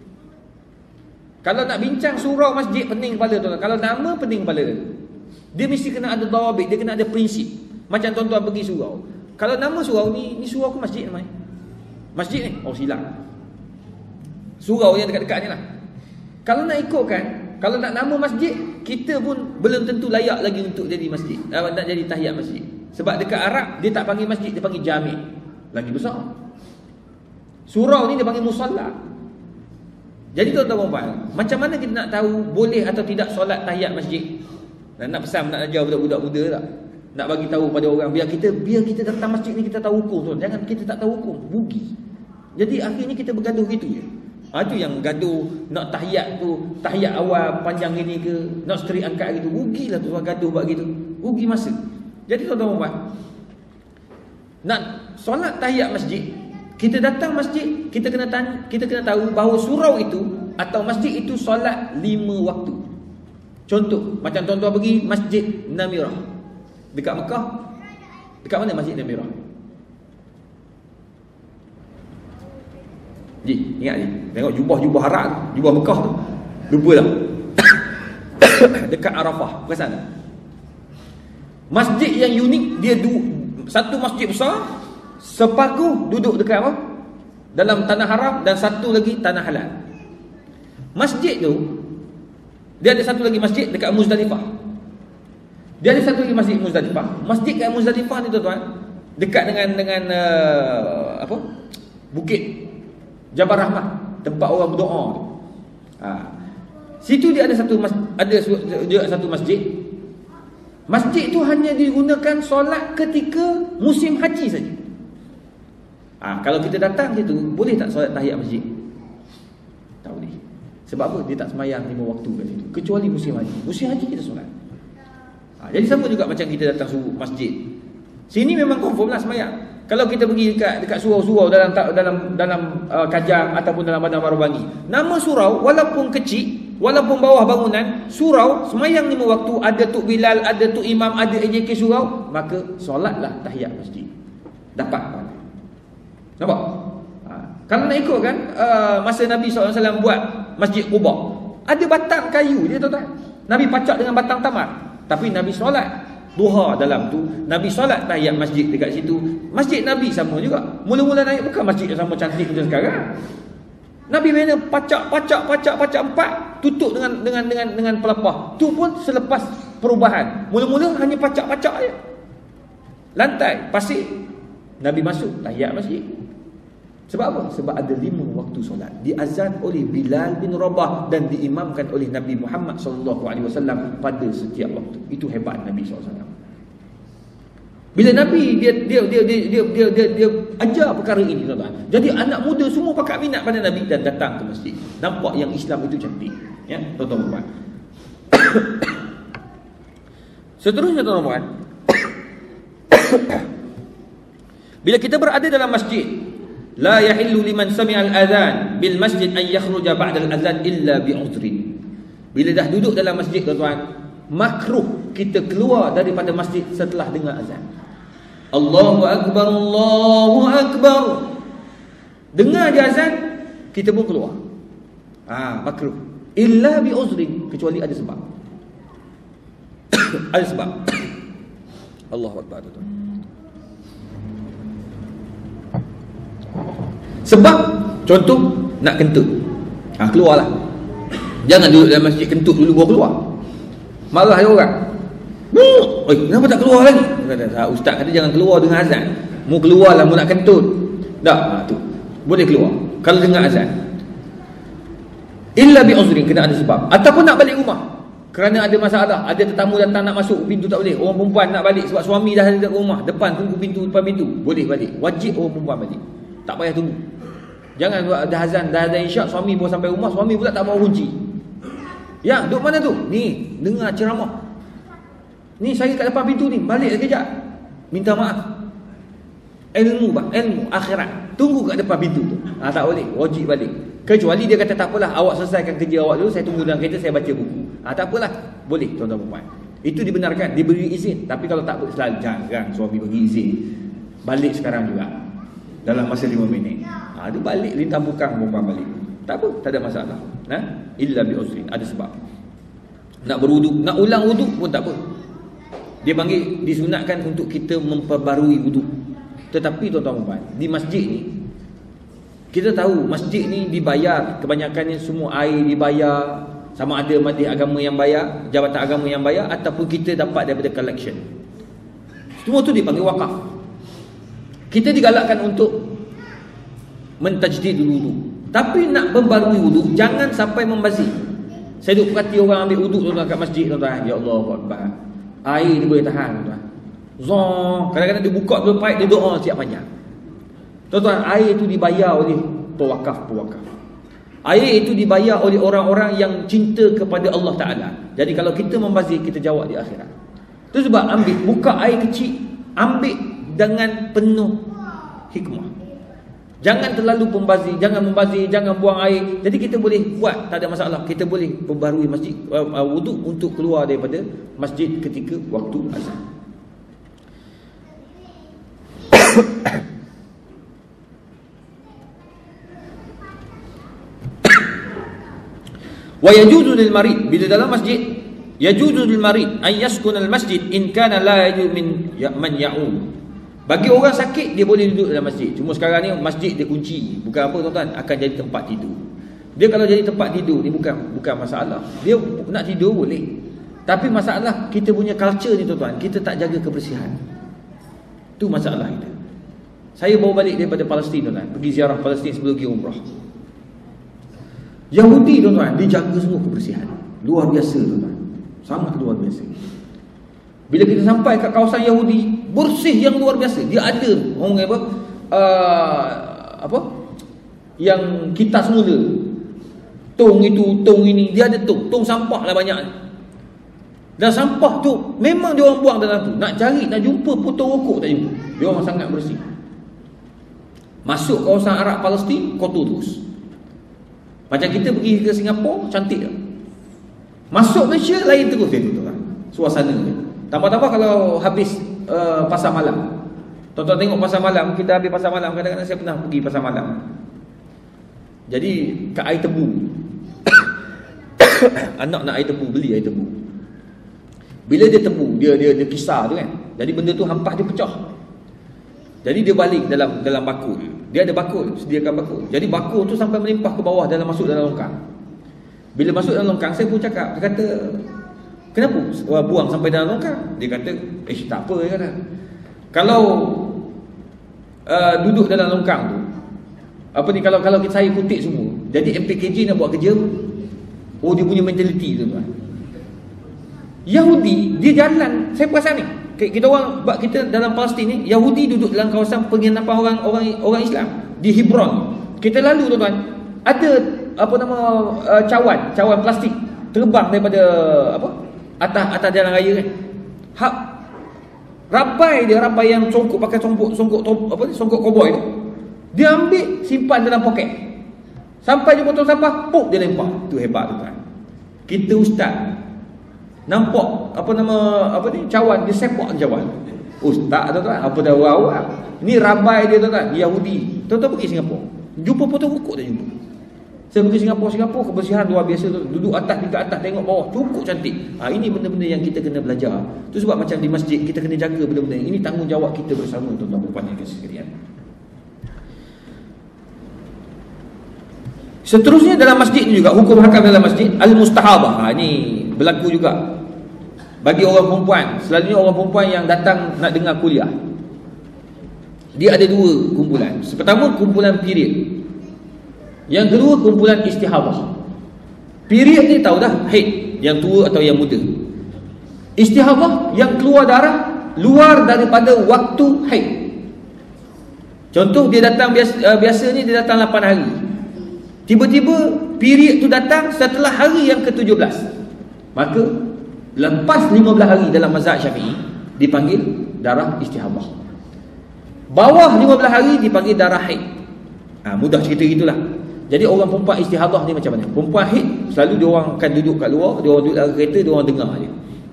Kalau nak bincang surau masjid, pening kepala tuan. Kalau nama pening kepala. Dia mesti kena ada dawabit, dia kena ada prinsip. Macam tuan-tuan pergi surau. Kalau nama surau ni, ni surau ke masjid namanya? Masjid ni? Oh silap. Surau yang dekat-dekat ni lah. Kalau nak ikutkan, kalau nak nama masjid, kita pun belum tentu layak lagi untuk jadi masjid, nak jadi tahiyat masjid. Sebab dekat Arab, dia tak panggil masjid, dia panggil jami'. Lagi besar. Surau ni dia panggil musalla. Jadi tuan-tuan puan, macam mana kita nak tahu boleh atau tidak solat tahiyat masjid? Dan nak pesan, nak ajar budak-budak muda tak? Nak bagi tahu pada orang, biar kita biar kita datang masjid ni kita tahu hukum tuan. Jangan kita tak tahu hukum, rugi. Jadi akhirnya kita bergaduh gitu je. Ha, tu yang gaduh, nak tahiyat tu, tahiyat awal panjang ini ke, nak seteri angkat gitu. Rugilah tu orang gaduh buat gitu. Rugi masa. Jadi tuan-tuan puan, nak solat tahiyat masjid, kita datang masjid, kita kena tanya, kita kena tahu bahawa surau itu atau masjid itu solat lima waktu. Contoh, macam tuan-tuan pergi Masjid Namirah dekat Mekah. Dekat mana Masjid Namirah? Ji, ingat je. Tengok jubah-jubah Arab, jubah Mekah tu. Lupa tak? Dekat Arafah, perasan tak? Masjid yang unik, dia du, satu masjid besar, separuh duduk dekat apa? Dalam tanah haram, dan satu lagi tanah halal. Masjid tu, dia ada satu lagi masjid dekat Muzdalifah. Dia ada satu lagi masjid Muzdalifah. Masjid kat Muzdalifah ni tuan-tuan, dekat dengan dengan uh, apa? Bukit Jabal Rahmah, tempat orang berdoa tu. Ha. Situ dia ada satu mas, ada dia satu masjid. Masjid tu hanya digunakan solat ketika musim haji saja. Ha, kalau kita datang situ, boleh tak solat tahiyat masjid? Tak boleh. Sebab apa? Dia tak semayang lima waktu kat situ. Kecuali musim haji. Musim haji kita solat. Ha, jadi sama juga macam kita datang suruh masjid. Sini memang confirm lah semayang. Kalau kita pergi dekat dekat surau-surau dalam dalam dalam uh, Kajang ataupun dalam Bandar Baru Bangi, nama surau walaupun kecil, walaupun bawah bangunan, surau semayang lima waktu, ada Tok Bilal, ada Tok Imam, ada A J K surau, maka solatlah tahiyat masjid. Dapat. Nampak? Ha. Kalau nak ikut kan, uh, masa Nabi sallallahu alaihi wasallam buat Masjid Quba, ada batang kayu dia tuan-tuan. Nabi pacak dengan batang tamar. Tapi Nabi solat duha dalam tu, Nabi solat tahiyat masjid dekat situ. Masjid Nabi sama juga. Mula-mula naik bukan masjid yang sama cantik macam sekarang. Nabi mana pacak pacak pacak pacak empat, tutup dengan dengan dengan dengan pelepah. Tu pun selepas perubahan. Mula-mula hanya pacak-pacak aja. Lantai pasir. Nabi masuk tahiyat masjid. Sebab apa? Sebab ada lima waktu solat. Diazan oleh Bilal bin Rabah dan diimamkan oleh Nabi Muhammad sallallahu alaihi wasallam pada setiap waktu. Itu hebat Nabi sallallahu alaihi wasallam. Bila Nabi dia dia dia dia dia dia, dia, dia ajar perkara ini tuan-tuan. Jadi anak muda semua pakat minat pada Nabi dan datang ke masjid. Nampak yang Islam itu cantik. Ya, tuan-tuan. Seterusnya tuan-tuan. Bila kita berada dalam masjid, la yahillu liman sami'a al-adhan bil masjid an yakhruja ba'da al-adhan illa bi udhrin. Bila dah duduk dalam masjid tuan-tuan, makruh kita keluar daripada masjid setelah dengar azan. Allahu akbar, Allahu akbar. Dengar je azan, kita pun keluar. Ah, makruh. Illa bi udhrin, kecuali ada sebab. Ada sebab. Allahu akbar tuan-tuan. Sebab contoh nak kentut, ha, keluarlah. Jangan duduk dalam masjid kentut dulu baru keluar. Marah dia orang. Oi, kenapa tak keluar lagi? Kata ustaz kata jangan keluar dengan azan. Mu keluarlah mu nak kentut. Dah, ha, tu. Boleh keluar. kalau dengar azan. Illa bi uzrin, kena ada sebab. Ataupun nak balik rumah kerana ada masalah, ada tetamu datang nak masuk pintu tak boleh. Orang perempuan nak balik sebab suami dah ada dekat rumah, depan tunggu pintu, depan pintu, boleh balik. Wajib orang perempuan balik. Tak payah tunggu. Jangan dah azan, dah ada isyak, suami baru sampai rumah, suami pula tak bawa kunci. Ya, duduk mana tu? Ni, dengar ceramah. Ni saya kat depan pintu ni, balik sekejap. Minta maaf. Ilmu bang, ilmu akhirat. Tunggu kat depan pintu tu. Ha, tak boleh, wajib balik. Kecuali dia kata tak apalah, awak selesaikan kerja awak dulu, saya tunggu dalam kereta, saya baca buku. Ha, tak apalah, boleh tuan-tuan puan. Itu dibenarkan, diberi izin. Tapi kalau tak boleh, selalu jangan suami bagi izin. Balik sekarang juga. Dalam masa lima minit. Ha, dia balik lintang bukang perempuan balik. Tak apa, tak ada masalah. Ha? Illa bi uzrin, ada sebab. Nak berwuduk, nak ulang wuduk pun tak apa. Dia panggil, disunatkan untuk kita memperbarui wuduk. Tetapi tuan-tuan puan, di masjid ni kita tahu masjid ni dibayar, kebanyakannya semua air dibayar, sama ada majlis agama yang bayar, jabatan agama yang bayar, ataupun kita dapat daripada collection. Semua tu dipanggil wakaf. Kita digalakkan untuk mentajdid wudu. Tapi nak membarui wudu, jangan sampai membazir. Saya duduk perhati orang ambil wudu tuan-tuan kat masjid tuan-tuan. Ya Allah Akbar. Air dia boleh tahan tuan-tuan. Zon, kadang-kadang dia buka dulu pipe, dia doa siap panjang. Tuan-tuan, air itu dibayar oleh pewakaf-pewakaf. Air itu dibayar oleh orang-orang yang cinta kepada Allah Ta'ala. Jadi kalau kita membazir, kita jawab di akhirat. Itu sebab ambil, buka air kecil, ambil dengan penuh hikmah. Jangan terlalu membazir, jangan membazir, jangan buang air. Jadi kita boleh buat, tak ada masalah. Kita boleh membarui masjid, uh, uh, wuduk untuk keluar daripada masjid ketika waktu azan. Wa yajuzu lil marid, bila dalam masjid, yajuzu lil marid an yaskun al masjid in kana la yaju min man ya'um. Bagi orang sakit dia boleh duduk dalam masjid. Cuma sekarang ni masjid dia kunci. Bukan apa tuan-tuan, akan jadi tempat tidur. Dia kalau jadi tempat tidur ni bukan bukan masalah. Dia nak tidur boleh. Tapi masalah kita punya culture ni tuan-tuan, kita tak jaga kebersihan. Tu masalah kita. Saya bawa balik daripada Palestin tuan-tuan, pergi ziarah Palestin sebelum pergi umrah. Yahudi tuan-tuan, dia jaga semua kebersihan. Luar biasa tuan-tuan. Sangat luar biasa. Bila kita sampai kat kawasan Yahudi, bersih yang luar biasa. Dia ada orang apa? Uh, apa? Yang kita semula. Tong itu, tong ini, dia ada tong. Tong sampah lah banyak. Dan sampah tu memang dia orang buang dalam tu. Nak cari, nak jumpa potong rokok tak jumpa. Dia orang sangat bersih. Masuk kawasan Arab Palestin, kotor terus. Macam kita pergi ke Singapura, cantik tak? Masuk Malaysia, lain terus dia tu tuan. Suasana dia. Tambah-tambah kalau habis uh, pasar malam. Tuan-tuan tengok pasar malam, kita habis pasar malam, kadang-kadang saya pernah pergi pasar malam. Jadi kat air tebu. Anak nak air tebu, beli air tebu. Bila dia tebu, dia dia dia kisar tu kan. Jadi benda tu hampas dia pecah. Jadi dia balik dalam dalam bakul. Dia ada bakul, sediakan bakul. Jadi bakul tu sampai melimpah ke bawah dalam masuk dalam longkang. Bila masuk dalam longkang, saya pun cakap, dia kata, kenapa buang sampai dalam longkang? Dia kata, eh tak apa, dia kata. Kalau uh, duduk dalam longkang tu, apa ni, kalau kalau saya kutip semua, jadi M P K J nak buat kerja, oh dia punya mentaliti tu tuan. Yahudi, dia jalan, saya perasan ni, kita orang, kita dalam Palestin ni, Yahudi duduk dalam kawasan penginapan orang orang orang Islam di Hebron. Kita lalu tuan-tuan, ada apa nama uh, cawan, cawan plastik terbang daripada apa? atas atas jalan raya kan. Hak rabai dia, rabai yang songkok pakai songkok songkok apa ni, songkok koboi tu. Dia ambil simpan dalam poket. Sampai dia potong sampah, puk dia lempar. Tu hebat tuan. Kita ustaz nampak apa nama apa ni cawan dia sepak cawan. Ustaz tuan-tuan, apa dah awal. Ni rabai dia tuan-tuan, Yahudi. Tuan-tuan pergi Singapura, jumpa potong rokok tak jumpa. Saya pergi Singapura, Singapura kebersihan luar biasa tu. Duduk atas, tingkat atas, tengok bawah, cukup cantik. Ha, ini benda-benda yang kita kena belajar. Itu sebab macam di masjid, kita kena jaga benda-benda ini. Ini tanggungjawab kita bersama tuan-tuan puan yang kasih sekalian. Seterusnya dalam masjid ni juga, hukum hakam dalam masjid, al-mustahabah. Ha, ini berlaku juga bagi orang perempuan. Selalunya orang perempuan yang datang nak dengar kuliah, dia ada dua kumpulan. Pertama, kumpulan period. Yang kedua, kumpulan istihadah. Period ni tahu dah, haid, yang tua atau yang muda. Istihadah yang keluar darah luar daripada waktu haid. Contoh, dia datang biasa, uh, biasa ni dia datang lapan hari. Tiba-tiba period tu datang setelah hari yang ke tujuh belas. Maka lepas lima belas hari dalam mazhab Syafi'i dipanggil darah istihadah. Bawah lima belas hari dipanggil darah haid. Ha, mudah cerita gitulah. Jadi orang perempuan istihadah ni macam mana? Perempuan haid selalu dia orang akan duduk kat luar, dia orang duduk dalam kereta, dia orang dengar je.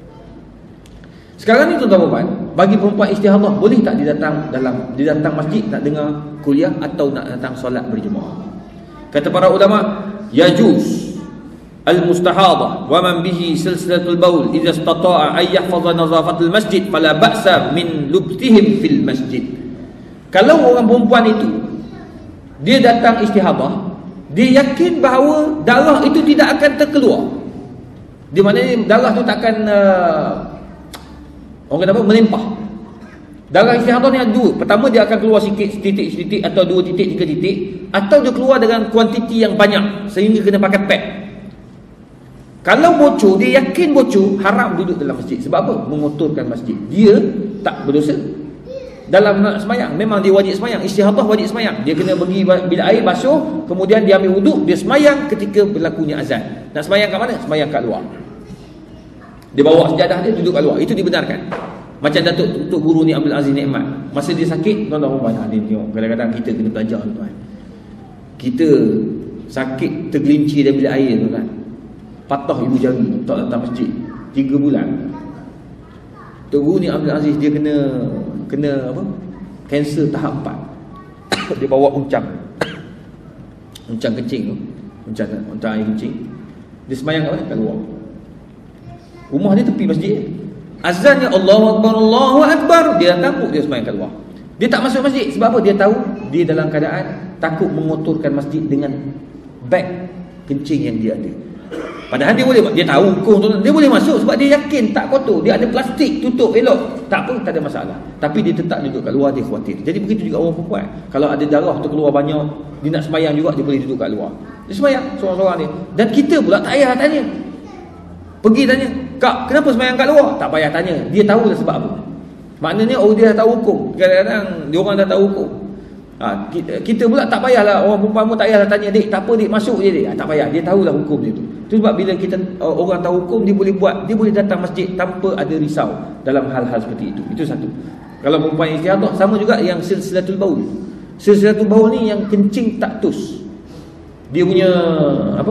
Sekarang ni tuan-tuan dan puan, bagi perempuan istihadah boleh tak dia datang dalam dia datang masjid nak dengar kuliah atau nak datang solat berjemaah? Kata para ulama, yajuz al-mustahadah wa man bihi silsilatul baul idza istata'a ay yahfaza nazafatul masjid fala ba'sa min lubtihim fil masjid. Kalau orang perempuan itu dia datang istihadah, dia yakin bahawa darah itu tidak akan terkeluar. Di mana darah tu takkan uh, orang kata apa, melimpah. Darah istihadah ni ada dua. Pertama, dia akan keluar sikit, titik-titik atau dua titik, tiga titik, atau dia keluar dengan kuantiti yang banyak sehingga kena pakai pad. Kalau bocor, dia yakin bocor, haram duduk dalam masjid. Sebab apa? Mengotorkan masjid. Dia tak berdosa dalam nak semayang. Memang dia wajib semayang. Istihadah wajib semayang. Dia kena pergi bila air basuh, kemudian dia ambil wuduk, dia semayang ketika berlakunya azan. Nak semayang kat mana? Semayang kat luar. Dia bawa sejadah dia, duduk kat luar. Itu dibenarkan. Macam Datuk Tok Guru ni Abdul Aziz Nikmat, masa dia sakit, tuan-tuan banyak dia tengok. Kadang-kadang kita kena belajar, tuan. Kita sakit tergelincir dari bilik air, tuan. Patah ibu jari, tak datang masjid tiga bulan. Tok Guru ni Abdul Aziz, dia kena kena apa? Kanser tahap empat. Dia bawa uncang. Uncang kencing tu. Uncang, uncang air kencing. Dia semayang kat mana? Kat luar. Rumah dia tepi masjid. Azannya Allahu Akbar, Allahu Akbar, dia datang pun dia semayang kat luar. Dia tak masuk masjid. Sebab apa? Dia tahu dia dalam keadaan takut mengotorkan masjid dengan beg kencing yang dia ada. Padahal dia boleh, dia tahu hukum tu, dia boleh masuk sebab dia yakin tak kotor. Dia ada plastik tutup elok, tak apa, tak ada masalah. Tapi dia tetap duduk kat luar, dia khawatir. Jadi begitu juga orang perempuan. Kalau ada darah tu keluar banyak, dia nak semayang juga, dia boleh duduk kat luar. Dia semayang seorang-seorang dia. Dan kita pula tak payah tanya. Pergi tanya, "Kak, kenapa semayang kat luar?" Tak payah tanya. Dia tahu lah sebab apa. Maknanya oh dia dah tahu hukum. Kadang-kadang dia orang dah tahu hukum. Ha, kita, kita pula tak payahlah, orang perempuan pun tak payahlah tanya, "Dik, tak apa dik, masuk je dik." Ha, tak payah, dia tahulah hukum dia tu. Itu sebab bila kita orang tahu hukum, dia boleh buat, dia boleh datang masjid tanpa ada risau dalam hal-hal seperti itu. Itu satu. Kalau perempuan istihadah, sama juga yang silsilatul baul. Silsilatul baul ni yang kencing tak tus. Dia punya apa?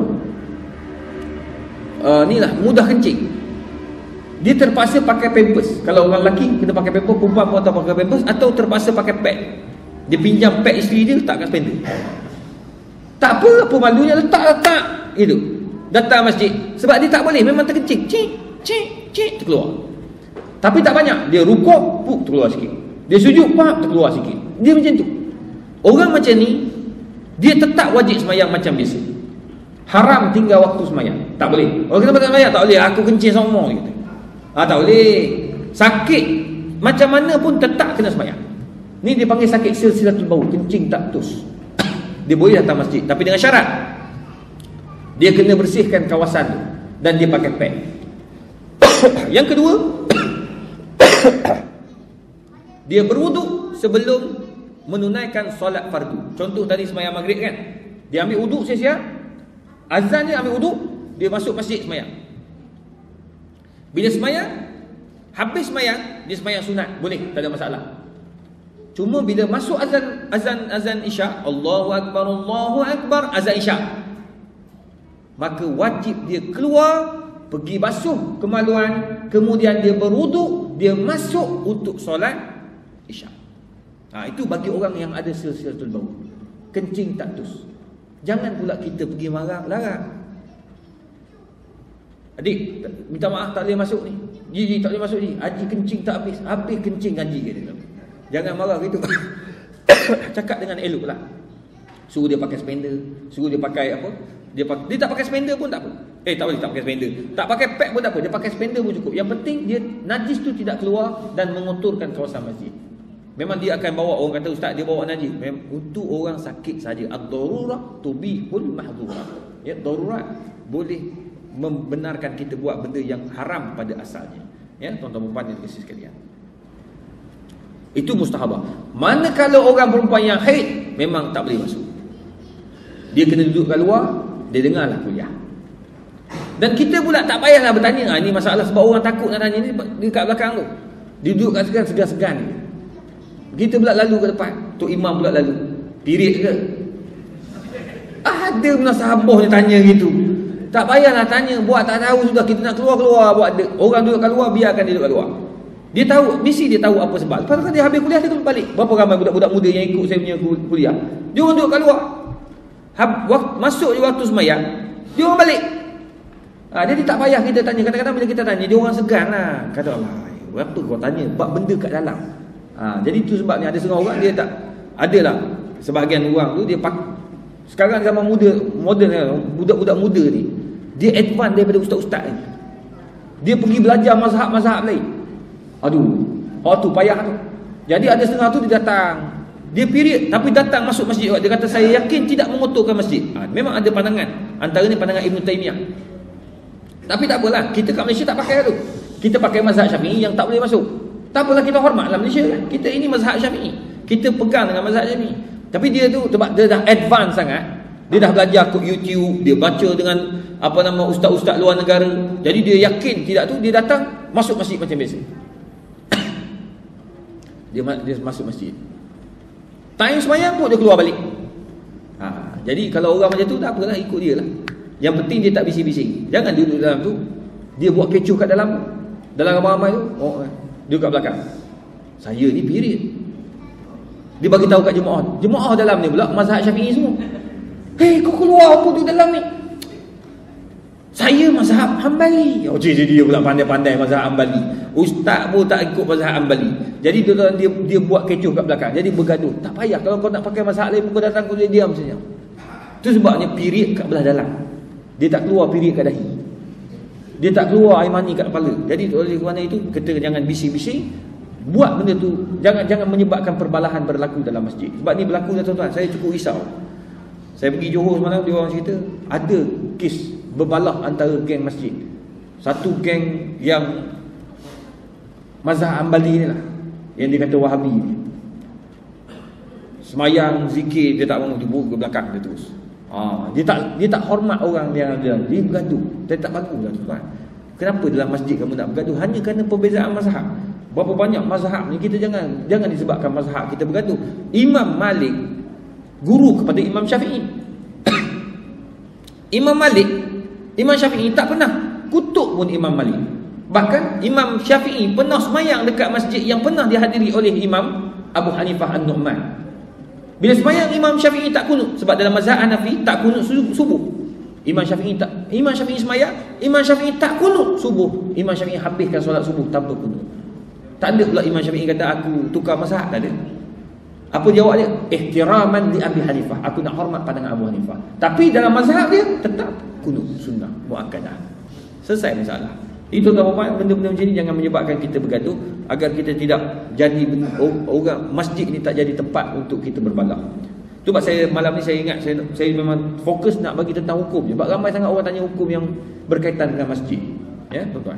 Uh, ni lah mudah kencing. Dia terpaksa pakai pampers. Kalau orang lelaki kena pakai pampers, perempuan pun tak pakai pampers, atau terpaksa pakai pad. Dia pinjam pad isteri dia, letak kat spender. Tak apa, apa malunya, letak-letak itu. Datang masjid. Sebab dia tak boleh, memang terkencing. Cik, cik, cik, terkeluar. Tapi tak banyak. Dia rukuk, puk, terkeluar sikit. Dia sujud, pak, terkeluar sikit. Dia macam tu. Orang macam ni, dia tetap wajib semayang macam biasa. Haram tinggal waktu semayang. Tak boleh. Orang kata semayang, tak boleh. Aku kencing semua. Kata. Ah, tak boleh. Sakit macam mana pun tetap kena semayang. Ni dia panggil sakit silsilatul baul, kencing tak tus. Dia boleh datang masjid, tapi dengan syarat dia kena bersihkan kawasan tu dan dia pakai pad. Yang kedua, dia berwuduk sebelum menunaikan solat fardu. Contoh tadi semayang maghrib kan, dia ambil wuduk siap-siap, azan dia ambil wuduk, dia masuk masjid semayang. Bila semayang, habis semayang, dia semayang sunat, boleh, tak ada masalah. Cuma bila masuk azan azan azan Isya, Allahu Akbar, Allahu Akbar, azan Isya, maka wajib dia keluar, pergi basuh kemaluan, kemudian dia berwuduk, dia masuk untuk solat Isya. Ha, itu bagi orang yang ada silsilatul baul, kencing tak tus. Jangan pula kita pergi marah, larang. Adik, minta maaf tak boleh masuk ni. Ji, tak boleh masuk ni. Haji kencing tak habis. Habis kencing haji kata. Jangan marah gitu. Cakap dengan elok lah. Suruh dia pakai spender, suruh dia pakai apa? Dia pakai, dia tak pakai spender pun tak apa. Eh tak boleh tak pakai spender. Tak pakai pad pun tak apa. Dia pakai spender pun cukup. Yang penting dia najis tu tidak keluar dan mengotorkan kawasan masjid. Memang dia akan bawa, orang kata ustaz dia bawa najis, memang untuk orang sakit saja. Ad-darurah tubihul mahdhurah. Ya, darurat boleh membenarkan kita buat benda yang haram pada asalnya. Ya, tuan-tuan puan yang dikasihi sekalian. Itu mustahabah. Manakala orang perempuan yang haid, memang tak boleh masuk. Dia kena duduk kat luar, dia dengarlah kuliah. Dan kita pula tak payahlah bertanya, ah, ini masalah sebab orang takut nak tanya ni dekat belakang tu. Dia duduk kat segan-segan. Kita pula lalu ke depan. Tok Imam pula lalu. Pirit ke? Ada pula sahabatnya tanya gitu. Tak payahlah tanya, buat tak tahu sudah, kita nak keluar-keluar buat de- orang duduk kat luar, biarkan dia duduk kat luar. Dia tahu, mesti dia tahu apa sebab. Lepas tu dia habis kuliah dia kembali balik. Berapa ramai budak-budak muda yang ikut saya punya kuliah. Dia orang duduk kat luar. Hab, waktu, masuk je waktu sembahyang, dia orang balik. Ha, jadi tak payah kita tanya. Kadang-kadang bila kita tanya, dia orang segan lah. Kata Allah, apa kau tanya? Bab benda kat dalam. Ha, jadi itu sebabnya ada setengah orang dia tak, adalah sebahagian orang tu dia pak, sekarang zaman muda moden, budak-budak muda ni dia advance daripada ustaz-ustaz ni. Dia pergi belajar mazhab-mazhab lain. Aduh, oh tu payah tu. Jadi ada setengah tu dia datang, dia period tapi datang masuk masjid. Dia kata saya yakin tidak mengotorkan masjid. Ha, memang ada pandangan, antara ni pandangan Ibn Taymiyah. Tapi tak apalah, kita kat Malaysia tak pakai tu. Kita pakai mazhab Syafi'i yang tak boleh masuk. Tak apalah, kita hormatlah Malaysia kan. Kita ini mazhab Syafi'i. Kita pegang dengan mazhab Syafi'i. Tapi dia tu sebab dia dah advance sangat. Dia dah belajar kat YouTube, dia baca dengan apa nama ustaz-ustaz luar negara. Jadi dia yakin tidak tu, dia datang masuk masjid macam biasa. dia dia masuk masjid. Time sembahyang pun dia keluar balik. Ha, jadi kalau orang macam tu tak apalah, ikut dia lah. Yang penting dia tak bising-bising. Jangan duduk dalam tu. Dia buat kecoh kat dalam tu. Dalam ramai-ramai tu, oh, dia kat belakang. Saya ni period. Dia bagi tahu kat jemaah. Jemaah dalam ni pula mazhab Syafi'i semua. Hei, kau keluar apa tu dalam ni? Saya mazhab Hanbali. Oh, jadi dia pula pandai-pandai mazhab Hanbali. Ustaz pun tak ikut mazhab Hanbali. Jadi dia dia, dia buat kecoh kat belakang. Jadi bergaduh. Tak payah, kalau kau nak pakai mazhab lain, kau datang kau diam saja. Itu sebabnya period kat belah dalam. Dia tak keluar period kat dahi. Dia tak keluar air mani kat kepala. Jadi oleh kerana itu kita jangan bising-bising. Buat benda tu, jangan jangan menyebabkan perbalahan berlaku dalam masjid. Sebab ni berlaku dah tuan-tuan, saya cukup risau. Saya pergi Johor semalam, dia orang cerita ada kes berbalah antara geng masjid. Satu geng yang mazhab Hanbali ni lah, yang dia kata Wahabi ni. Semayang, zikir, dia tak bangun, dia buruk ke belakang dia terus. Ha, dia tak dia tak hormat orang yang dia, dia bergaduh. Dia tak bagus lah tuan. Kenapa dalam masjid kamu nak bergaduh? Hanya kerana perbezaan mazhab. Berapa banyak mazhab ni, kita jangan jangan disebabkan mazhab kita bergaduh. Imam Malik guru kepada Imam Syafi'i. Imam Malik, Imam Syafi'i tak pernah kutuk pun Imam Malik. Bahkan Imam Syafi'i pernah semayang dekat masjid yang pernah dihadiri oleh Imam Abu Hanifah An-Nu'man. Bila semayang, Imam Syafi'i tak kunut. Sebab dalam mazhab Hanafi tak kunut subuh. Imam Syafi'i tak Imam Syafi'i semayang, Imam Syafi'i tak kunut subuh. Imam Syafi'i habiskan solat subuh tanpa kunut. Tak ada pula Imam Syafi'i kata aku tukar mazhab, tak ada. Apa jawab dia? Ihtiraman li Abi Hanifah. Aku nak hormat pandangan Abu Hanifah. Tapi dalam mazhab dia tetap kunut sunnah muakkadah. Selesai masalah. Itu tuan-tuan, benda-benda macam ni jangan menyebabkan kita bergaduh, agar kita tidak jadi orang masjid ni tak jadi tempat untuk kita berbalah. Tu sebab saya malam ni saya ingat saya saya memang fokus nak bagi tentang hukum je. Sebab ramai sangat orang tanya hukum yang berkaitan dengan masjid. Ya, tuan-tuan.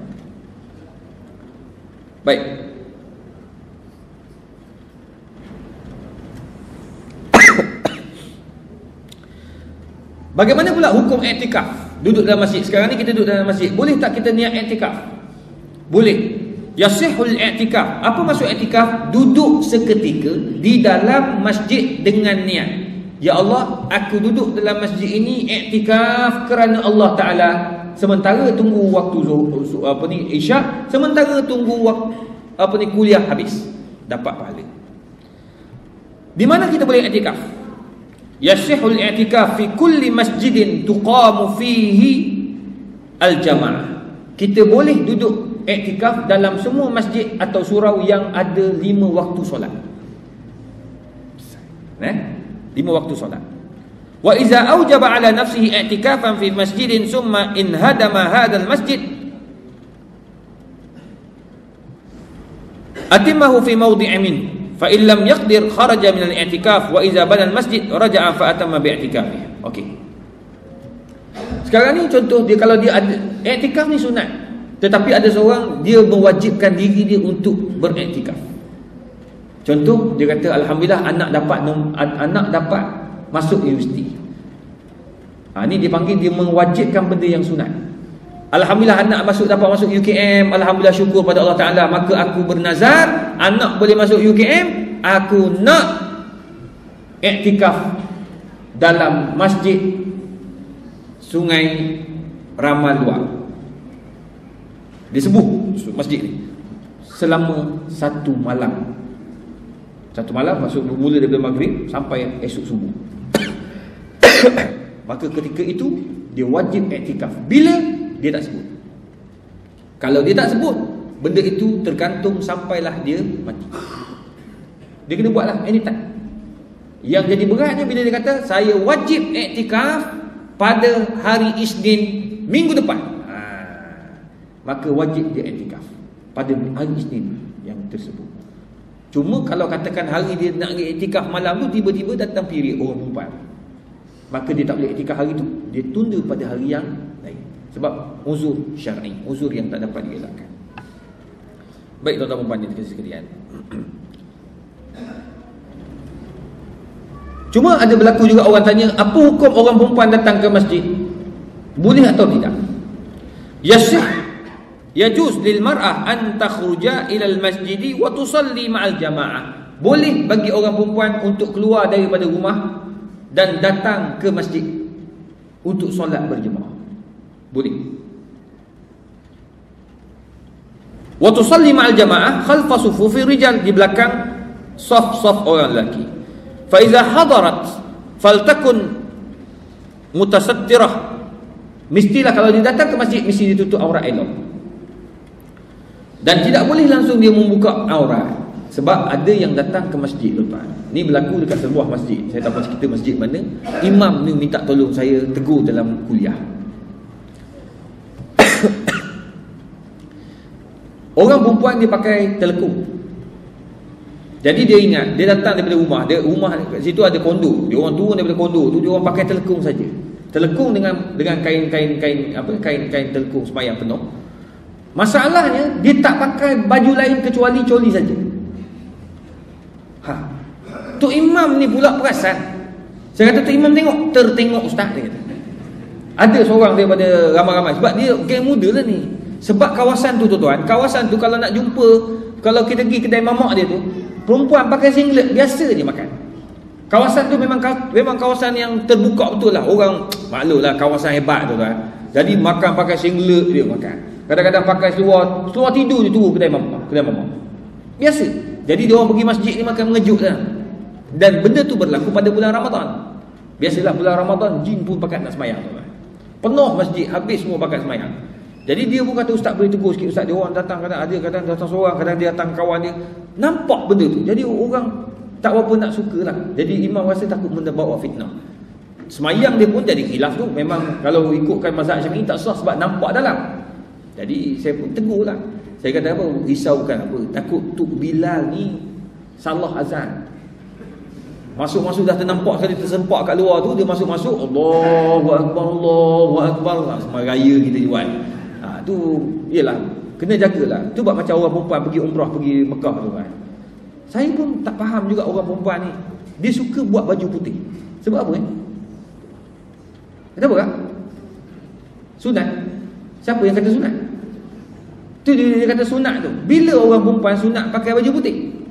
Baik. Bagaimana pula hukum i'tikaf? Duduk dalam masjid. Sekarang ni kita duduk dalam masjid. Boleh tak kita niat i'tikaf? Boleh. Yasihul i'tikaf. Apa maksud i'tikaf? Duduk seketika di dalam masjid dengan niat. Ya Allah, aku duduk dalam masjid ini i'tikaf kerana Allah Ta'ala. Sementara tunggu waktu zuhur, apa ni, isyak, sementara tunggu waktu, apa ni, kuliah habis. Dapat pahala. Di mana kita boleh i'tikaf? Yasihul i'tikaf fi kulli masjidin tuqamu fihi al-jamaah. Kita boleh duduk i'tikaf dalam semua masjid atau surau yang ada lima waktu solat. Eh? Lima waktu solat. Wa iza aujaba ala nafsihi i'tikafan fi masjidin summa inhadama hadzal masjid atimmahu fi mawdi'in min fa in lam yaqdir kharaja min al-i'tikaf wa idza bana al-masjid raja'a fa atamma bi'tikafih. Okey. Sekarang ni contoh dia, kalau dia ada i'tikaf ni sunat, tetapi ada seorang dia mewajibkan diri dia untuk beriktikaf. Contoh dia kata alhamdulillah anak dapat anak dapat masuk universiti. Ha, ni dia panggil dia mewajibkan benda yang sunat. Alhamdulillah anak masuk dapat masuk U K M, alhamdulillah syukur pada Allah Taala, maka aku bernazar anak boleh masuk U K M, aku nak iktikaf dalam masjid Sungai Ramal Luar. Disebut masjid ni selama satu malam. Satu malam, masuk bermula daripada maghrib sampai esok subuh. Maka ketika itu dia wajib iktikaf. Bila dia tak sebut. Kalau dia tak sebut, benda itu tergantung sampailah dia mati. Dia kena buatlah anytime. Yang jadi beratnya bila dia kata saya wajib iktikaf pada hari Isnin minggu depan, ha, maka wajib dia iktikaf pada hari Isnin yang tersebut. Cuma kalau katakan hari dia nak iktikaf malam tu, tiba-tiba datang period orang perempuan, maka dia tak boleh iktikaf hari tu, dia tunda pada hari yang lain. Sebab uzur syar'i, uzur yang tak dapat dielakkan. Baik tuan-tuan perempuan yang dikasihi sekalian, cuma ada berlaku juga orang tanya, apa hukum orang perempuan datang ke masjid? Boleh atau tidak? Yasih yajuz lil mar'ah an takhruja ila al masjid wa tusalli ma'al jamaah. Boleh bagi orang perempuan untuk keluar daripada rumah dan datang ke masjid untuk solat berjemaah. Boleh. Wa tusalli ma'al jamaah khalfa sufufi rijal, di belakang saf-saf orang lelaki. Fa iza hadarat faltakun mutasattirah, mestilah kalau dia datang ke masjid mesti ditutup aurat elok, dan tidak boleh langsung dia membuka aurat. Sebab ada yang datang ke masjid, tuan. Ni berlaku dekat sebuah masjid, saya tak tahu cerita masjid mana. Imam ni minta tolong saya tegur dalam kuliah. Orang perempuan dia pakai telekung. Jadi dia ingat, dia datang daripada rumah, dia rumah kat situ ada kondo, dia orang turun daripada kondo tu, dia orang pakai telekung saja. Telekung dengan dengan kain-kain kain apa kain-kain telekung sembahyang penuh. Masalahnya dia tak pakai baju lain kecuali coli saja. Ha. Tu imam ni pula perasan. Saya kata tu imam tengok, tertengok ustaz, dia kata. Ada seorang daripada ramai-ramai, sebab dia geng muda lah ni. Sebab kawasan tu tuan-tuan, kawasan tu kalau nak jumpa, kalau kita pergi kedai mamak dia tu, perempuan pakai singlet biasa je makan. Kawasan tu memang memang kawasan yang terbuka betul lah. Orang maklumlah kawasan hebat tu kan. Jadi makan pakai singlet dia makan. Kadang-kadang pakai seluar, seluar tidur je turun kedai mamak, kedai mamak. Biasa. Jadi dia orang pergi masjid ni makan mengejutkan. Dan benda tu berlaku pada bulan Ramadan. Biasalah bulan Ramadan jin pun pakat nak sembahyang tu kan. Penuh masjid, habis semua pakat sembahyang. Jadi dia pun kata ustaz boleh tegur sikit ustaz, dia orang datang kadang ada, kadang datang seorang, kadang dia datang kawan dia. Nampak benda tu. Jadi orang tak berapa nak suka lah. Jadi imam rasa takut membawa fitnah. Semayang dia pun jadi khilaf tu. Memang kalau ikutkan mazhab Syafi'i tak sah sebab nampak dalam. Jadi saya pun tegur lah. Saya kata apa, risaukan apa, takut Tuk Bilal ni salah azan. Masuk-masuk dah ternampak sekali, tersempak kat luar tu, dia masuk-masuk Allahu Akbar, Allahu Akbar lah, semua raya kita jual. Ha, tu yelah, kena jagalah. Tu buat macam orang perempuan pergi umrah, pergi Mekah tu kan. Saya pun tak faham juga orang perempuan ni, dia suka buat baju putih. Sebab apa eh? Kenapa kan? Sunat. Siapa yang kata sunat? Tu dia, dia kata sunat tu. Bila orang perempuan sunat pakai baju putih?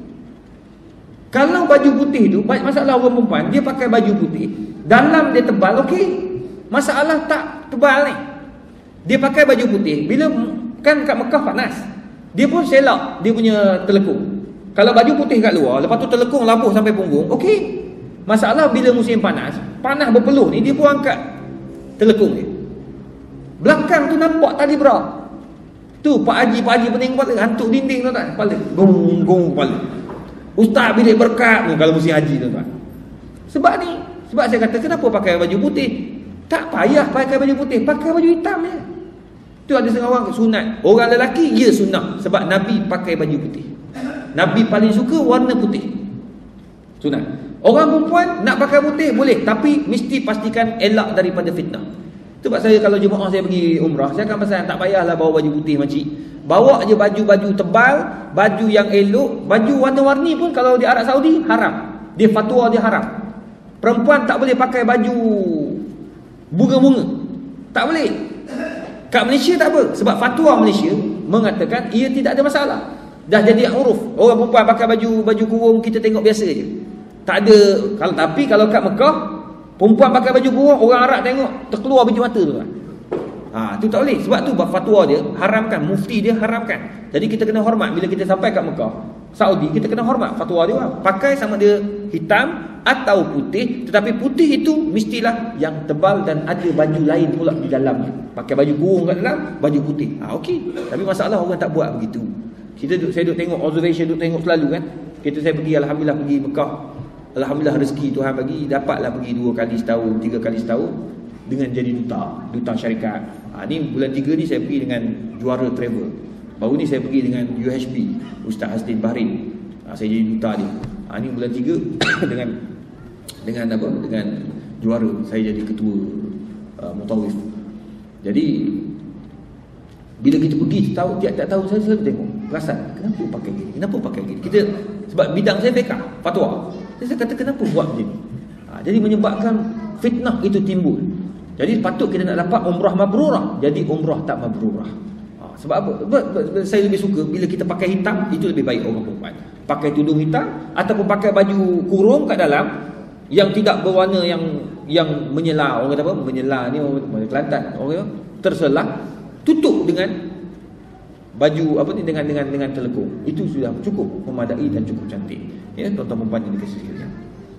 Kalau baju putih tu, masalah orang perempuan, dia pakai baju putih, dalam dia tebal, okey. Masalah tak tebal ni. Dia pakai baju putih, bila kan kat Mekah panas, dia pun selak dia punya telekung. Kalau baju putih kat luar, lepas tu telekung labuh sampai punggung, okey. Masalah bila musim panas, panas berpeluh ni, dia pun angkat telekung dia. Belakang tu nampak tali bra. Tu Pak Haji, Pak Haji pening kepala, hantuk dinding tu tak, kepala gong-gong kepala. Ustaz bilik berkat tu kalau musim haji tu tuan. Sebab ni, sebab saya kata kenapa pakai baju putih? Tak payah pakai baju putih, pakai baju hitam je. Tu ada setengah orang sunat. Orang lelaki ya sunat sebab Nabi pakai baju putih. Nabi paling suka warna putih. Sunat. Orang perempuan nak pakai putih boleh, tapi mesti pastikan elak daripada fitnah. Sebab saya kalau jemaah saya pergi umrah, saya akan pesan tak payahlah bawa baju putih makcik. Bawa je baju-baju tebal, baju yang elok, baju warna-warni pun kalau di Arab Saudi haram. Dia fatwa dia haram. Perempuan tak boleh pakai baju bunga-bunga. Tak boleh. Kat Malaysia tak apa, sebab fatwa Malaysia mengatakan ia tidak ada masalah. Dah jadi uruf. Orang perempuan pakai baju baju kurung kita tengok biasa je. Tak ada. Kalau tapi kalau kat Mekah, perempuan pakai baju kurung, orang Arab tengok terkeluar biji mata tu kan. Ha, tu tak boleh. Sebab tu fatwa dia haramkan, mufti dia haramkan. Jadi kita kena hormat bila kita sampai kat Mekah, Saudi, kita kena hormat fatwa dia orang. Pakai sama dia hitam atau putih, tetapi putih itu mestilah yang tebal dan ada baju lain pula di dalamnya. Pakai baju kurung kat dalam, baju putih. Ha, okey. Tapi masalah orang tak buat begitu. Kita duduk, saya duduk tengok observation, duduk tengok selalu kan. Kita saya pergi, alhamdulillah pergi Mekah. Alhamdulillah rezeki Tuhan bagi, dapatlah pergi dua kali setahun, tiga kali setahun dengan jadi duta, duta syarikat. Ha, ni bulan tiga ni saya pergi dengan juara travel. Baru ni saya pergi dengan U H B, Ustaz Hasdin Bahrin. Ha, saya jadi duta dia. Ha, ni bulan tiga dengan dengan apa? Dengan juara saya jadi ketua uh, mutawif. Jadi bila kita pergi tahu tiap-tiap tahun saya selalu tengok perasan, kenapa pakai gini? Kenapa pakai gini? Kita sebab bidang saya fiqh, fatwa. Jadi saya kata kenapa buat macam ni? Ha, jadi menyebabkan fitnah itu timbul. Jadi patut kita nak dapat umrah mabrurah, jadi umrah tak mabrurah. Ha, sebab apa? Saya lebih suka bila kita pakai hitam, itu lebih baik orang perempuan. Pakai tudung hitam ataupun pakai baju kurung kat dalam yang tidak berwarna yang yang menyela, orang kata apa? Menyela ni orang Kelantan, orang terselah, tutup dengan baju apa ni, dengan dengan dengan telekung. Itu sudah cukup memadai dan cukup cantik. Ya, tuan-tuan perempuan yang dikasihi sekalian.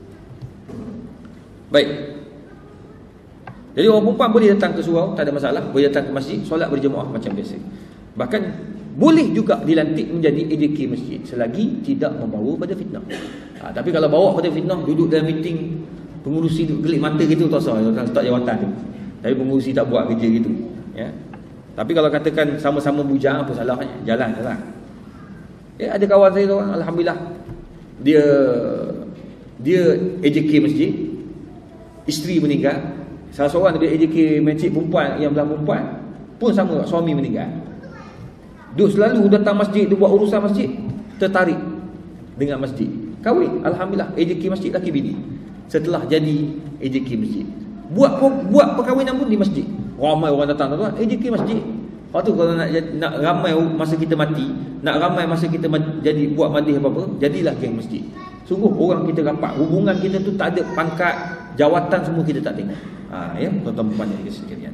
Baik. Jadi orang perempuan boleh datang ke surau, tak ada masalah, boleh datang ke masjid, solat berjemaah macam biasa. Bahkan boleh juga dilantik menjadi A J K masjid selagi tidak membawa pada fitnah. Ha, tapi kalau bawa pada fitnah, duduk dalam meeting, pengurusi gelip mata gitu, tak usah, letak jawatan tu. Tapi pengurusi tak buat kerja gitu, ya. Tapi kalau katakan sama-sama bujang, apa salahnya? Jalan jalan. Ya, ada kawan saya tu orang, alhamdulillah. Dia dia A J K masjid, isteri meninggal. Salah seorang daripada A J K masjid perempuan yang belah perempuan pun sama, suami meninggal. Duk selalu datang masjid, dia buat urusan masjid, tertarik dengan masjid. Kahwin, alhamdulillah, A J K masjid laki bini. Setelah jadi A J K masjid, buat buat perkahwinan pun di masjid. Ramai orang datang tuan, A J K masjid. Lepas tu kalau nak nak ramai masa kita mati, nak ramai masa kita jadi buat madih apa-apa, jadilah geng masjid. Sungguh orang kita rapat, hubungan kita tu tak ada pangkat, jawatan semua kita tak tengok. Ha, ya, tuan-tuan puan yang sekalian.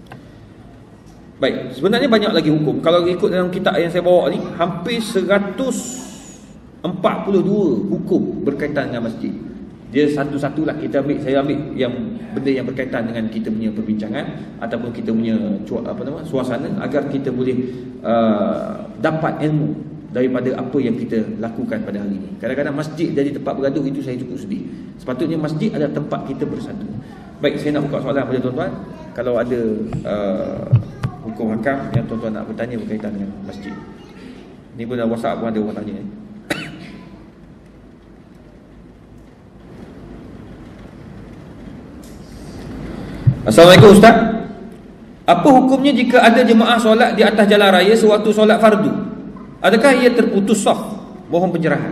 Baik, sebenarnya banyak lagi hukum. Kalau ikut dalam kitab yang saya bawa ni, hampir seratus empat puluh dua hukum berkaitan dengan masjid. Dia satu-satulah kita ambil, saya ambil yang benda yang berkaitan dengan kita punya perbincangan ataupun kita punya apa nama suasana, agar kita boleh uh, dapat ilmu daripada apa yang kita lakukan pada hari ini. Kadang-kadang masjid jadi tempat bergaduh, itu saya cukup sedih. Sepatutnya masjid adalah tempat kita bersatu. Baik, saya nak buka soalan pada tuan-tuan. Kalau ada uh, hukum hakam yang tuan-tuan nak bertanya berkaitan dengan masjid. Ni pun dalam WhatsApp pun ada orang tanya. Assalamualaikum Ustaz. Apa hukumnya jika ada jemaah solat di atas jalan raya sewaktu solat fardu? Adakah ia terputus saf? Mohon pencerahan.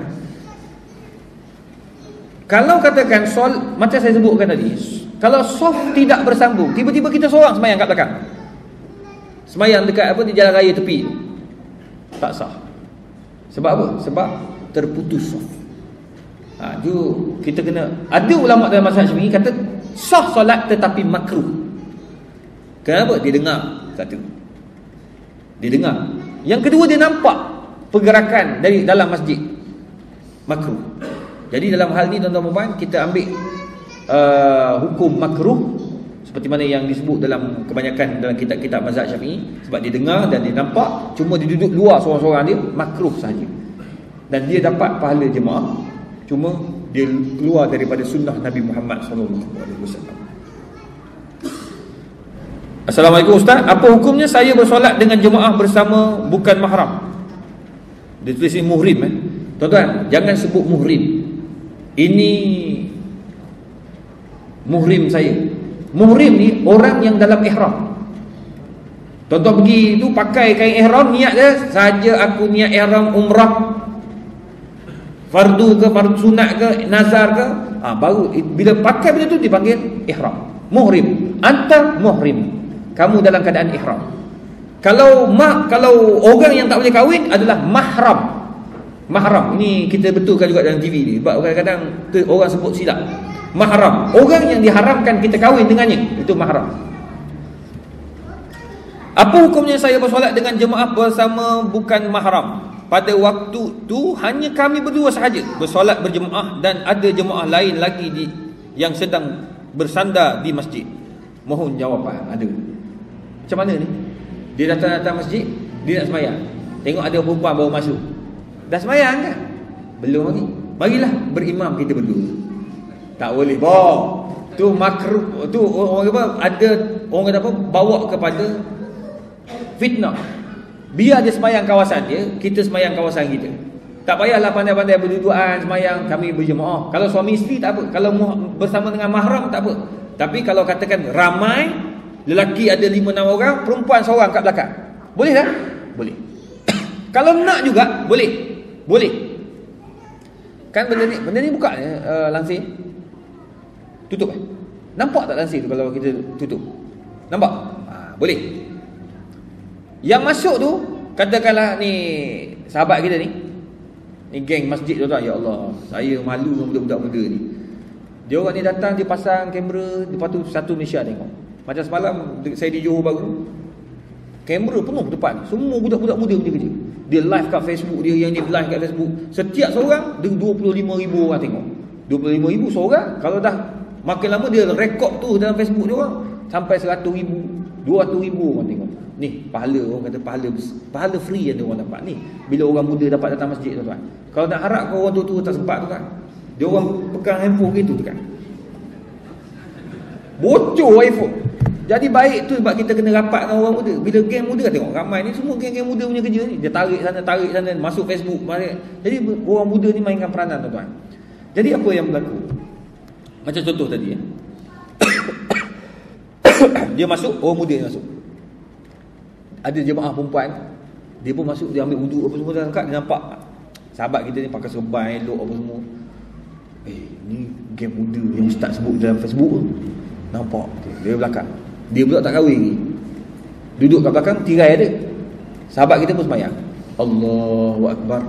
Kalau katakan sol, macam saya sebutkan tadi, kalau saf tidak bersambung, tiba-tiba kita seorang semayang kat belakang, semayang dekat apa di jalan raya tepi, tak sah. Sebab apa? Sebab terputus saf. Ha, tu kita kena, ada ulama dalam mazhab Syafi'i kata sah solat tetapi makruh. Kenapa? Dia dengar satu. Dia dengar. Yang kedua, dia nampak pergerakan dari dalam masjid. Makruh. Jadi dalam hal ni tuan-tuan puan, kita ambil uh, hukum makruh seperti mana yang disebut dalam kebanyakan dalam kitab-kitab mazhab Syafi'i. Sebab dia dengar dan dia nampak, cuma dia duduk luar seorang-seorang dia, makruh saja. Dan dia dapat pahala jemaah, cuma dia keluar daripada sunnah Nabi Muhammad sallallahu alaihi wasallam. Assalamualaikum Ustaz, apa hukumnya saya bersolat dengan jemaah bersama bukan mahram? Dia tulis ini muhrim eh. Tuan-tuan, jangan sebut muhrim. ini muhrim saya. Muhrim ni orang yang dalam ihram. Tuan-tuan pergi tu pakai kain ihram, niat dia saja aku niat ihram umrah, fardu ke fardu sunat ke nazar ke, ha, baru bila pakai benda tu dipanggil ihram. Muhrim, anta muhrim, kamu dalam keadaan ihram. Kalau mak kalau orang yang tak boleh kahwin adalah mahram. Mahram ini kita betulkan juga dalam T V ni, sebab kadang-kadang orang sebut silap. Mahram, orang yang diharamkan kita kahwin dengannya, itu mahram. Apa hukumnya saya bersolat dengan jemaah bersama bukan mahram? Pada waktu tu hanya kami berdua sahaja bersolat berjemaah dan ada jemaah lain lagi di yang sedang bersandar di masjid. Mohon jawapan. Ada. Macam mana ni? Dia datang-datang masjid, dia nak sembahyang. Tengok ada perempuan baru masuk. Dah sembahyang kan? Belum lagi. Bagilah berimam kita berdua. Tak boleh, boh. Tu makruh, tu orang apa? Ada orang kata apa? Bawa kepada fitnah. Biar dia sembahyang kawasan dia, kita sembahyang kawasan kita. Tak payahlah pandai-pandai berdudukan sembahyang kami berjemaah. Kalau suami isteri tak apa, kalau bersama dengan mahram tak apa. Tapi kalau katakan ramai, lelaki ada lima enam orang, perempuan seorang kat belakang, boleh tak? Boleh. Kalau nak juga boleh. Boleh. Kan benda ni, benda ni buka uh, lansir. Tutup eh? Nampak tak lansir tu kalau kita tutup? Nampak? Ha, boleh. Yang masuk tu, katakanlah ni sahabat kita ni, ni geng masjid tu tak? Ya Allah, saya malu dengan budak-budak muda ni. Dia orang ni datang, dia pasang kamera, lepas tu satu Malaysia tengok. Macam semalam saya di Johor Bahru, kamera penuh depan, semua budak-budak muda punya kerja. Dia live kat Facebook dia, yang ni live kat Facebook. Setiap seorang dua puluh lima ribu orang tengok. dua puluh lima ribu seorang. Kalau dah makin lama dia rekod tu dalam Facebook dia orang, sampai seratus ribu, dua ratus ribu orang tengok. Ni pahala, orang kata pahala pahala free yang dia orang dapat ni bila orang muda dapat datang masjid tu tuan. Kalau nak harap kau orang tua-tua tak sempat tu kan, dia orang pegang handphone gitu tu kan, bocor iPhone. Jadi baik tu sebab kita kena rapat dengan orang muda. Bila geng muda tengok ramai ni, semua geng-geng muda punya kerja ni, dia tarik sana tarik sana, masuk Facebook balik. Jadi orang muda ni mainkan peranan tuan. Jadi apa yang berlaku? Macam contoh tadi ya. Dia masuk, orang muda masuk. Ada jemaah perempuan, dia pun masuk, dia ambil wuduk apa semua dalam kat, dia nampak sahabat kita ni pakai serban elok apa semua. Eh, ni geng muda yang ustaz sebut dalam Facebook tu. Nampak dia belakang. Dia pula tak kahwin ni. Duduk kat belakang, tirai ada. Sahabat kita pun sembahyang. Allahu Akbar.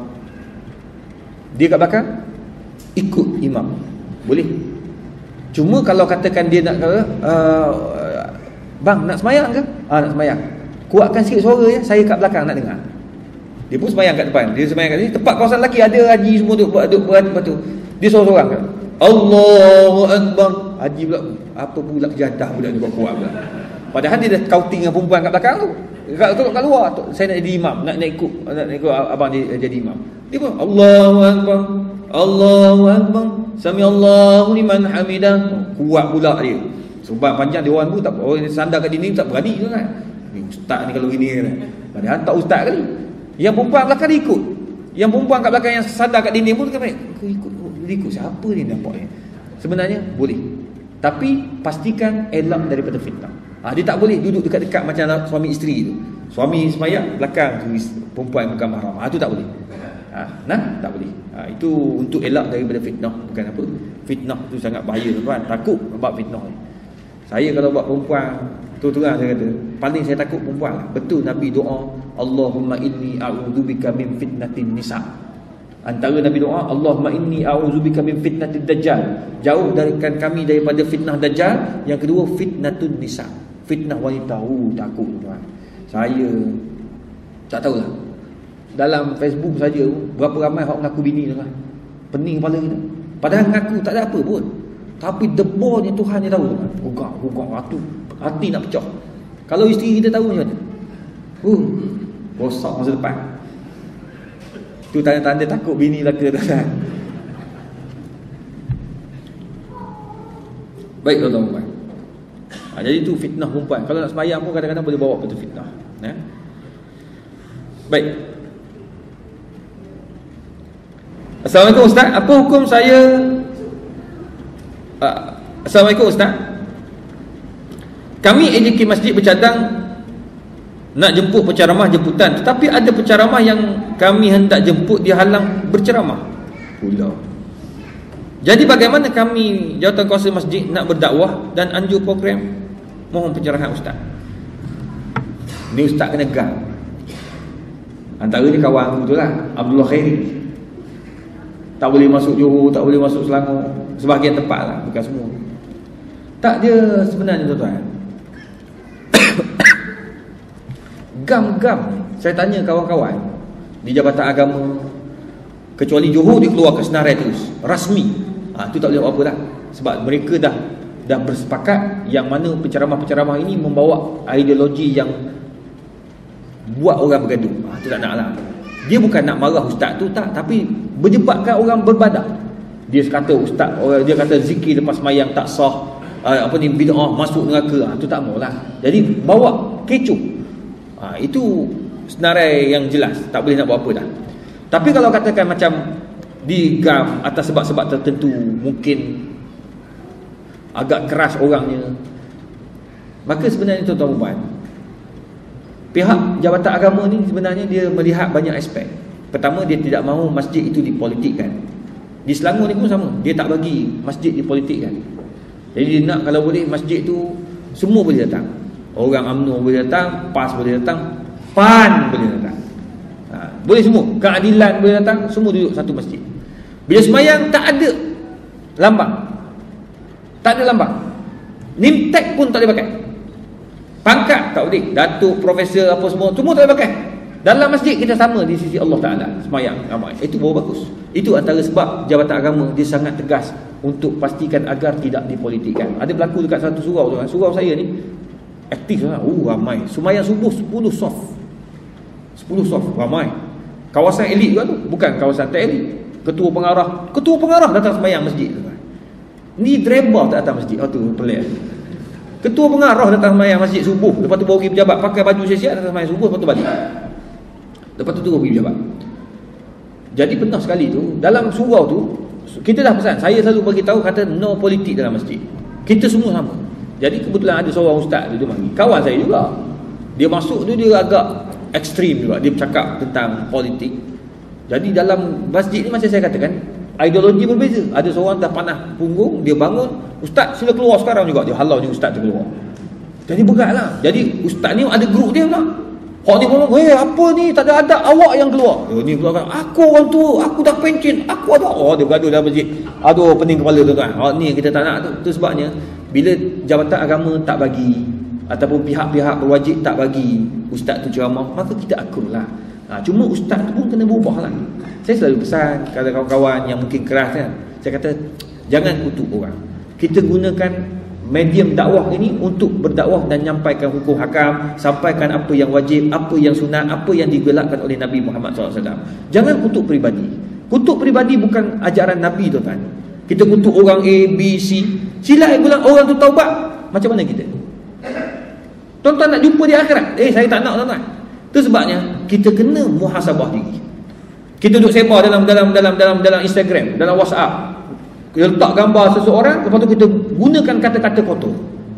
Dia kat belakang ikut imam. Boleh. Cuma kalau katakan dia nak kata, uh, bang nak sembahyang ke? Ah, nak sembahyang. Kuatkan sikit suara ya, saya kat belakang nak dengar. Dia pun sembahyang kat depan. Dia sembahyang kat sini, tempat kawasan lelaki ada haji semua tu, duduk berada lepas tu. Dia seorang-seorang kan. Allahu Akbar. Haji pula, apa pula jadah budak ni kuat pula. Padahal dia dah counting dengan perempuan kat belakang tu. Kat, kat, kat luar tu, saya nak jadi imam, nak, nak ikut nak, nak ikut abang dia jadi imam. Dia pun Allahu Akbar. Allahu Akbar. Sami Allahu liman hamidah. Kuat pula dia. Sebab panjang dia orang tu tak, orang sandar kat dinding tak berani tu kan. Ni ustaz ni kalau gini kan. Padahal tak ustaz kali. Yang perempuan belakang dia ikut. Yang perempuan kat belakang yang sandar kat dinding pun kan, aku ikut, dia ikut siapa ni nampak ni. Sebenarnya boleh. Tapi pastikan elak daripada fitnah. Ha, dia tak boleh duduk dekat-dekat macam suami isteri tu. Suami sembahyang belakang tu perempuan bukan mahram. Ha, tu tak boleh. Ha, nah, tak boleh. Ha, itu untuk elak daripada fitnah, bukan apa. Fitnah tu sangat bahaya tuan. Takut sebab fitnah ni. Saya kalau buat perempuan, tu terang saya kata, paling saya takut perempuan lah. Betul Nabi doa, Allahumma inni a'udzubika min fitnatin nisa. Antara Nabi doa, Allahumma inni a'udzubika min fitnatid dajjal. Jauh darikan kami daripada fitnah dajjal. Yang kedua, fitnatun nisa. Fitnah wanita. Oh, takut tuan. Saya tak tahulah. Dalam Facebook saja berapa ramai orang mengaku bini tuan. Pening kepala kita. Padahal mengaku tak ada apa pun. Tapi debornya Tuhan dia tahu tuan. Gugak, gugak hati, hati nak pecah. Kalau isteri kita tahu macam mana? Uh, rosak masa depan. Tu tanda-tanda takut bini laka tuan. Baik tuan-tuan. Ha, jadi tu fitnah perempuan. Kalau nak sembahyang pun kadang-kadang boleh bawa pada fitnah. Ya? Baik. Assalamualaikum Ustaz. Apa hukum saya uh, Assalamualaikum Ustaz, kami A J K Masjid bercadang nak jemput penceramah jemputan, tetapi ada penceramah yang kami hendak jemput dihalang berceramah pula. Jadi bagaimana kami Jawatankuasa Masjid nak berdakwah dan anjur program? Mohon pencerahan Ustaz. Ni Ustaz kena gang. Antara ni kawan aku tu lah, Abdullah Khairi. Tak boleh masuk Johor, tak boleh masuk Selangor. Sebahagian tempat lah, bukan semua. Tak, dia sebenarnya tuan-tuan, gam-gam. Saya tanya kawan-kawan di Jabatan Agama, kecuali Johor dia keluar ke senarai terus, rasmi. Ha, tu tak boleh buat apa lah. Sebab mereka dah dah bersepakat yang mana penceramah-penceramah ini membawa ideologi yang buat orang bergaduh. Ha, tu tak nak lah. Dia bukan nak marah ustaz tu, tak, tapi menyebabkan orang berbadah. Dia kata ustaz, dia kata zikir lepas mayang tak sah, apa ni, bid'ah, masuk neraka. Ha, tu tak maulah. Jadi bawa kecoh. Ha, itu senarai yang jelas, tak boleh nak buat apa dah. Tapi kalau katakan macam digam atas sebab-sebab tertentu, mungkin agak keras orangnya, maka sebenarnya tuan-tuan puan, pihak Jabatan Agama ni sebenarnya dia melihat banyak aspek. Pertama, dia tidak mahu masjid itu dipolitikkan. Di Selangor ni pun sama, dia tak bagi masjid dipolitikkan. Jadi dia nak kalau boleh masjid tu semua boleh datang. Orang UMNO boleh datang, PAS boleh datang, PAN boleh datang, ha, boleh semua. Keadilan boleh datang, semua duduk satu masjid. Bila semayang tak ada lambang, tak ada lambang, name tag pun tak boleh pakai, pangkat tak boleh, datuk, profesor, apa semua, semua tak boleh pakai. Dalam masjid kita sama di sisi Allah Ta'ala, semayang ramai. Itu baru bagus. Itu antara sebab Jabatan Agama dia sangat tegas untuk pastikan agar tidak dipolitikkan. Ada berlaku dekat satu surau tu, surau saya ni aktif lah. Oh, ramai. Semayang subuh sepuluh soft, sepuluh soft, ramai. Kawasan elit juga tu, bukan kawasan tak elit. Ketua pengarah, ketua pengarah datang semayang masjid tu. Ni driver tak datang masjid. Oh tu pelik. Ketua pengarah datang semayang masjid subuh, lepas tu baru pergi pejabat, pakai baju siap-siap datang semayang subuh, lepas tu balik. Lepas tu tu baru pergi pejabat. Jadi pernah sekali tu, dalam surau tu kita dah pesan, saya selalu bagi tahu kata no politik dalam masjid. Kita semua sama. Jadi kebetulan ada seorang ustaz tu, dia mari. Kawan saya juga. Dia masuk tu dia agak ekstrim juga. Dia bercakap tentang politik. Jadi dalam masjid ni macam saya katakan, ideologi berbeza. Ada seorang dah panah punggung, dia bangun, ustaz sila keluar sekarang juga. Dia halau je ustaz tu keluar. Jadi beratlah. Jadi ustaz ni ada grup dia pula. Hak ni pun, "Weh, apa ni? Tak ada adab, awak yang keluar." Oh, ni pula kan, "Aku orang tu, aku dah pencin, aku ada." Oh, dia bergaduh dalam masjid. Aduh, pening kepala tu kan. Hak ni kita tak nak tu. Tu sebabnya bila Jabatan Agama tak bagi, ataupun pihak-pihak berwajib tak bagi ustaz tu ceramah, maka kita akurlah. Ha, cuma ustaz tu pun kena berubah lah. Saya selalu pesan kepada kawan-kawan yang mungkin keras kan, saya kata jangan kutuk orang. Kita gunakan medium dakwah ini untuk berdakwah dan menyampaikan hukum hakam, sampaikan apa yang wajib, apa yang sunat, apa yang digalakkan oleh Nabi Muhammad sallallahu alaihi wasallam. Jangan kutuk peribadi. Kutuk peribadi bukan ajaran Nabi, tuan-tuan. Kita kutuk orang A, B, C. Sila bilang orang tu taubat, macam mana kita? Tuan-tuan nak jumpa di akhirat? Eh, saya tak nak, tuan-tuan. Itu sebabnya kita kena muhasabah diri. Kita duduk sebar dalam dalam dalam dalam dalam Instagram, dalam WhatsApp. Kita letak gambar seseorang, lepas tu kita gunakan kata-kata kotor,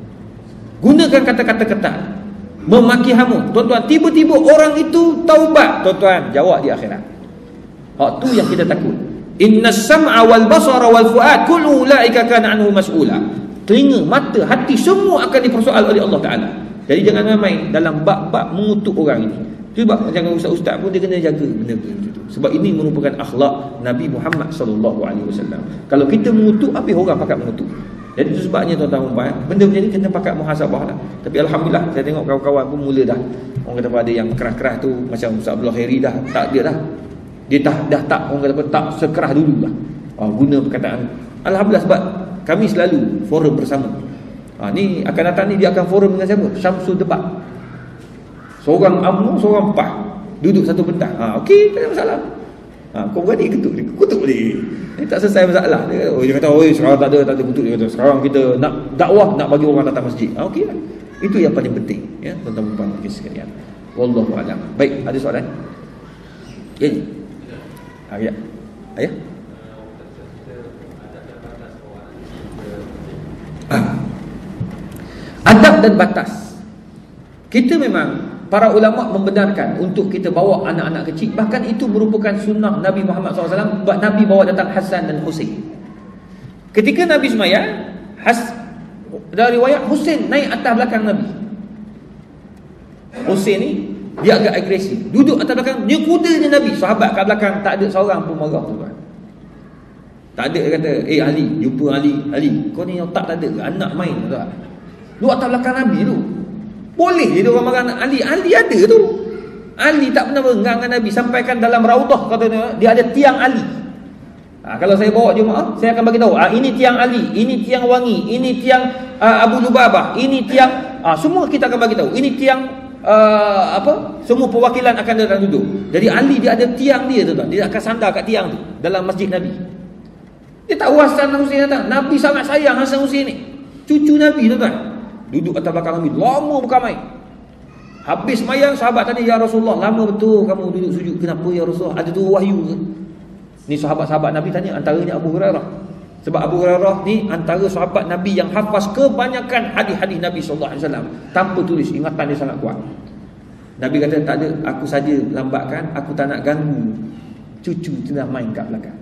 gunakan kata-kata ketat, memaki hamun. Tuan-tuan, tiba-tiba orang itu taubat, tuan-tuan, jawab di akhirat. Hak tu yang kita takut. Innas sam'a wal basara wal fuad kullu ulaika kana anhu mas'ula. Telinga, mata, hati semua akan dipersoal oleh Allah Taala. Jadi jangan main dalam bab-bab mengutuk orang ini. Sebab jangan ustaz-ustaz pun dia kena jaga benda-benda itu. Sebab ini merupakan akhlak Nabi Muhammad sallallahu alaihi wasallam. Kalau kita mengutuk, habis orang pakat mengutuk. Jadi itu sebabnya tuan-tuan, benda macam ni kena pakat muhasabah lah. Tapi alhamdulillah saya tengok kawan-kawan pun mula dah. Orang kata ada yang keras-keras tu, macam Ustaz Abdullah Khairi dah tak dia dah. Dia dah dah tak, orang kata tak sekeras dulu lah. Ha, guna perkataan. Alhamdulillah sebab kami selalu forum bersama. Ha, ni akan datang ni dia akan forum dengan siapa? Syamsul Debat. Seorang UMNO, seorang PAS, duduk satu bentang. Ha, okey, tak ada masalah. Ha, kau berani ketuk dia, kutuk dia. Dia tak selesai masalah. Dia, oh, dia kata, "Oh, sekarang tak ada, tak ada kutuk." Dia kata, "Sekarang kita nak dakwah, nak bagi orang datang masjid." Ha, okey lah. Itu yang paling penting, ya, tuan-tuan dan puan sekalian. Wallahu a'lam. Baik, ada soalan? Ya. Ha, ya. Ayah? adab dan batas. Kita memang, para ulama membenarkan untuk kita bawa anak-anak kecil. Bahkan itu merupakan sunnah Nabi Muhammad sallallahu alaihi wasallam. Nabi bawa datang Hasan dan Husain. Ketika Nabi sembahyang, Has, dari riwayat Husain naik atas belakang Nabi. Husain ni dia agak agresif, duduk atas belakang, dia kudanya Nabi. Sahabat kat belakang tak ada seorang pun marah tu kan. Tak ada, dia kata, eh Ali, jumpa Ali, Ali, kau ni otak tak ada ke? Anak main tak? Lu atas belakang Nabi tu. Boleh je dia orang marah anak Ali. Ali ada tu. Ali tak pernah berenggang dengan Nabi. Sampaikan dalam Raudah katanya dia ada tiang Ali. Ha, kalau saya bawa jemaah, saya akan bagi tahu, ha, ini tiang Ali, ini tiang Wangi, ini tiang uh, Abu Lubabah, ini tiang, ha, semua kita akan bagi tahu. Ini tiang uh, apa? Semua perwakilan akan datang duduk. Jadi Ali dia ada tiang dia tu, dia akan sandar kat tiang tu dalam masjid Nabi. Dia tahu Hasan dan Husain datang. Nabi sangat sayang Hasan Husain ni. Cucu Nabi tu kan. Duduk atas belakang Nabi, lama bukan main. Habis mayang, sahabat tanya, ya Rasulullah, lama betul kamu duduk sujud. Kenapa ya Rasulullah? Ada tu wahyu ke? Ni sahabat-sahabat Nabi tanya, antaranya Abu Hurairah. Sebab Abu Hurairah ni antara sahabat Nabi yang hafaz kebanyakan hadis-hadis Nabi sallallahu alaihi wasallam tanpa tulis, ingatan dia sangat kuat. Nabi kata, tak ada, aku saja lambatkan, aku tak nak ganggu cucu tengah main kat belakang.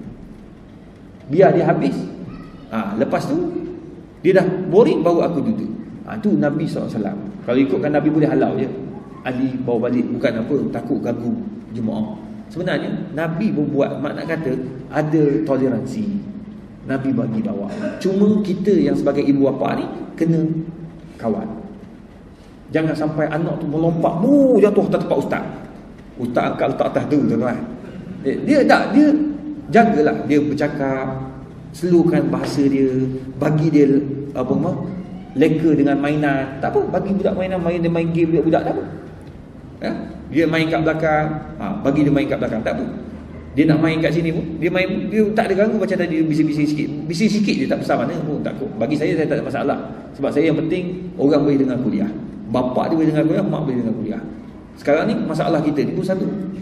Biar dia habis. Ha, lepas tu dia dah boring baru aku duduk. Ha, tu Nabi sallallahu alaihi wasallam. Kalau ikutkan Nabi boleh halau je. Ali bawa balik, bukan apa, takut ganggu jemaah. Sebenarnya Nabi membuat, makna kata ada toleransi. Nabi bagi bawa. Cuma kita yang sebagai ibu bapa ni kena kawal. Jangan sampai anak tu melompat, bu jatuh atas tempat ustaz. Ustaz angkat letak atas tu tuan-tuan. Dia, dia tak, dia jagalah dia bercakap, slowkan bahasa dia, bagi dia apa mah leka dengan mainan. Tak apa, bagi budak mainan, main dia main game budak-budak tak apa. Ya? Dia main kat belakang, ha, bagi dia main kat belakang, tak apa. Dia nak main kat sini pun, dia main, dia tak ada ganggu. Macam tadi dia bising-bising sikit, bising sikit je tak besar mana pun, tak. Bagi saya, saya tak ada masalah. Sebab saya yang penting orang boleh dengar kuliah. Bapa dia boleh dengar kuliah, mak boleh dengar kuliah. Sekarang ni masalah kita ni pun satu.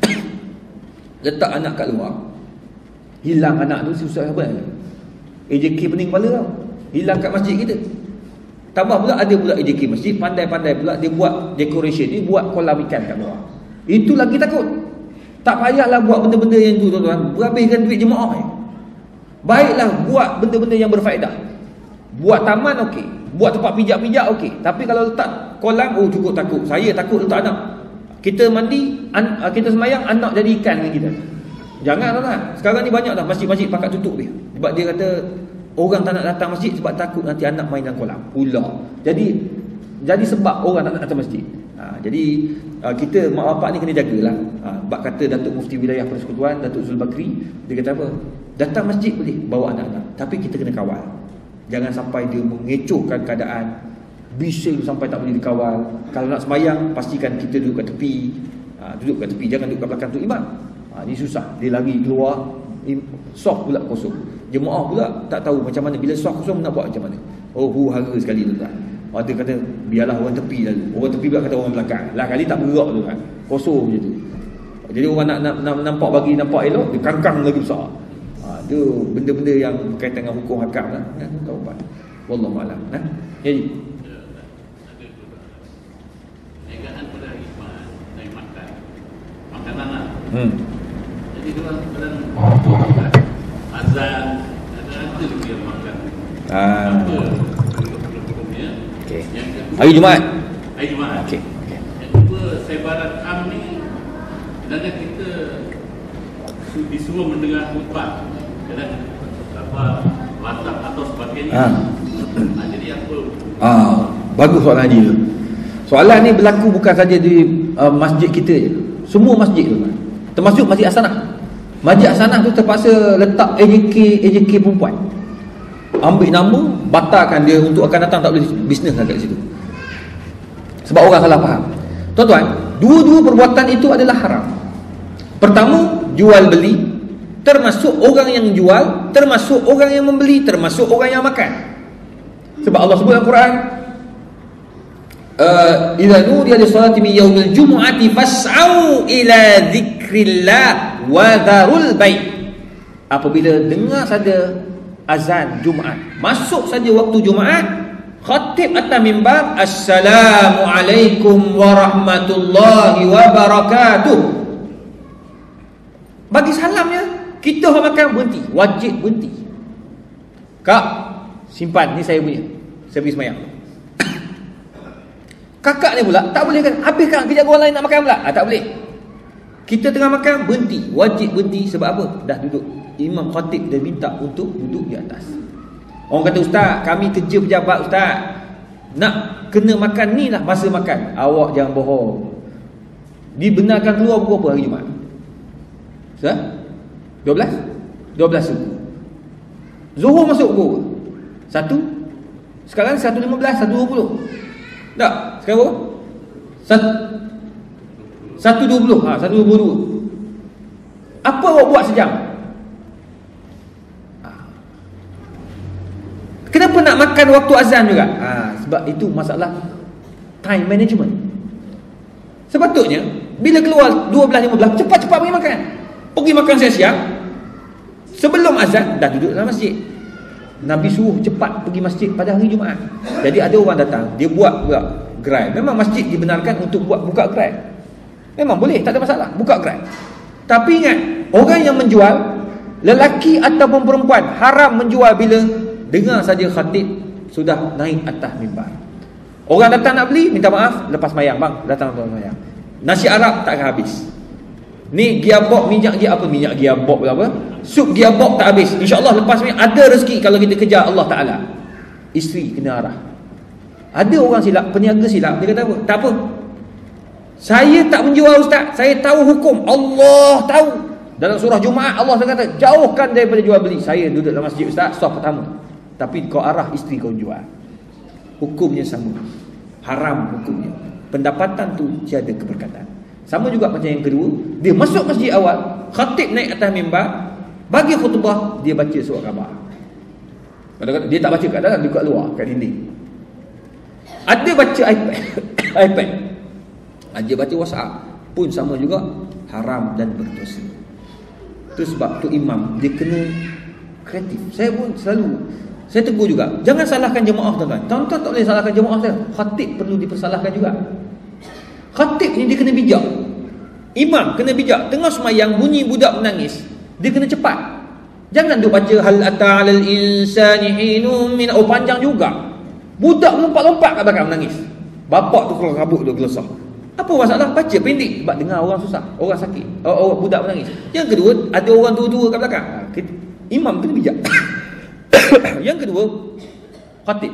Letak anak kat luar, hilang anak tu susah apa? A J K pening kepala tau. Hilang kat masjid kita. Tambah pula ada pula A J K masjid, pandai-pandai pula dia buat decoration ni, buat kolam ikan kat luar. Itu lagi takut. Tak payahlah buat benda-benda yang tu tuan-tuan, berhabiskan duit jemaah ni. Baiklah buat benda-benda yang berfaedah. Buat taman okey, buat tempat pijak-pijak okey. Tapi kalau letak kolam, oh cukup takut. Saya takut letak anak. Kita mandi, an, kita semayang, anak jadi ikan dengan kita. Jangan tuan-tuan. Sekarang ni banyak dah masjid-masjid pakat tutup dia. Sebab dia kata orang tak nak datang masjid sebab takut nanti anak main dalam kolam. Pula. Jadi jadi sebab orang tak nak datang masjid. Ha, jadi uh, kita mak bapak ni kena jagalah. Ha, bab kata Datuk Mufti Wilayah Persekutuan, Datuk Zulbakri, dia kata apa? Datang masjid boleh bawa anak-anak, tapi kita kena kawal. Jangan sampai dia mengecohkan keadaan, bising sampai tak boleh dikawal. Kalau nak sembahyang, pastikan kita duduk kat tepi. Ha, duduk kat tepi, jangan duduk kat belakang tu imam. Ha, ni susah. Dia lari keluar, soft pula kosong. Jemaah pula tak tahu macam mana. Bila soft kosong nak buat macam mana. Oh, hu hara sekali tu kan. Oh, dia kata biarlah orang tepi lalu. Orang tepi pula kata orang belakang. Lah kali tak bergerak tu kan. Kosong je tu. Jadi orang nak, nak, nak nampak bagi nampak elok, dia kangkang lagi besar. Ha, tu benda-benda yang berkaitan dengan hukum hakam lah. Kan? Tahu apa? Wallahu a'lam. Nah. Jadi negaan pada iman dan makan. Makanan lah. Hmm. Jadi dia orang kadang azan, ada juga yang makan. Ah. Apa? Hukum-hukumnya. Okey. Yang kedua, Hari Jumaat. Hari Jumaat. Okey. Okey. Yang kedua, sebaran am ni kadang kita disuruh mendengar khutbah. Kadang apa WhatsApp atau sebagainya. Ah. Ha, jadi apa? Ah, bagus soalan Haji tu. Soalan ni berlaku bukan saja di uh, masjid kita je. Semua masjid tu. Termasuk Masjid Hasanah. Masjid Hasanah tu terpaksa letak A J K A J K perempuan. Ambil nama, batalkan dia untuk akan datang tak boleh bisnes kat situ. Sebab orang salah faham. Tuan-tuan, dua-dua perbuatan itu adalah haram. Pertama, jual beli, termasuk orang yang jual, termasuk orang yang membeli, termasuk orang yang makan. Sebab Allah sebut dalam Quran, idza nudiya lis-salati min yaumil jumu'ati fas'au ila dzikrillah wa dzarul bai'. Apabila dengar saja azan Jumaat, masuk saja waktu Jumaat, Khatib atas mimbar, Assalamualaikum warahmatullahi wabarakatuh. Bagi salamnya, kita orang makan berhenti, wajib berhenti. Kak, simpan, ni saya punya, saya pergi semayang. Kakak ni pula tak boleh kan, habis kan kejap orang lain nak makan pula. Ah, tak boleh. Kita tengah makan, berhenti, wajib berhenti. Sebab apa? Dah duduk. Imam khatib dia minta untuk duduk di atas. Orang kata, ustaz, kami kerja pejabat ustaz, nak kena makan ni lah masa makan. Awak jangan bohong. Dibenarkan keluar pukul apa hari Jumaat? Ustaz? dua belas? dua belas suku. Zuhur masuk pukul satu. Sekarang satu lima belas, satu dua puluh. Tak? Sekarang berapa? Satu Satu dua puluh. Ha, satu dua puluh dua. Apa awak buat sejam? Kenapa nak makan waktu azan juga? Ha, sebab itu masalah time management. Sepatutnya bila keluar dua belas lima belas, cepat-cepat pergi makan. Pergi makan siang-siang, sebelum azan dah duduk dalam masjid. Nabi suruh cepat pergi masjid pada hari Jumaat. Jadi ada orang datang, dia buat pula gerai. Memang masjid dibenarkan untuk buat buka gerai. Memang boleh, tak ada masalah, buka gerai. Tapi ingat, orang yang menjual, lelaki ataupun perempuan, haram menjual bila dengar saja khatib sudah naik atas mimbar. Orang datang nak beli, minta maaf, lepas mayang, bang, datang lepas mayang. Nasi Arab tak akan habis. Ni gearbox, minyak gear apa? Minyak gearbox apa? Sup gearbox tak habis. InsyaAllah lepas ni ada rezeki kalau kita kejar Allah Ta'ala. Isteri kena arah. Ada orang silap, peniaga silap, dia kata apa? Tak apa, saya tak menjual ustaz, saya tahu hukum. Allah tahu. Dalam surah Jumaat Allah kata, jauhkan daripada jual beli. Saya duduk dalam masjid ustaz, stop pertama. Tapi kau arah isteri kau jual. Hukumnya sama. Haram hukumnya. Pendapatan tu tiada keberkatan. Sama juga macam yang kedua, dia masuk masjid awal, khatib naik atas mimbar, bagi khutbah, dia baca surat khabar. Dia tak baca kat dalam, dia kat luar, kat dinding. Ada baca iPad iPad, ada baca WhatsApp, pun sama juga haram dan berdosa. Itu sebab tu imam dia kena kreatif. Saya pun selalu saya tegur juga, jangan salahkan jemaah tuan-tuan. Tuan-tuan tak boleh salahkan jemaah saya. Khatib perlu dipersalahkan juga. Khatib ni dia kena bijak. Imam kena bijak. Tengah semayang bunyi budak menangis, dia kena cepat. Jangan duk baca hal ata 'alal insani hinum min, oh panjang juga. Budak lompat-lompat kat belakang menangis. Bapak tu keluar rambut dia gelesah. Apa masalah? Baca pendek. Sebab dengar orang susah, orang sakit, orang budak menangis. Yang kedua, ada orang tua-tua kat belakang. Imam kena bijak. Yang kedua, khatib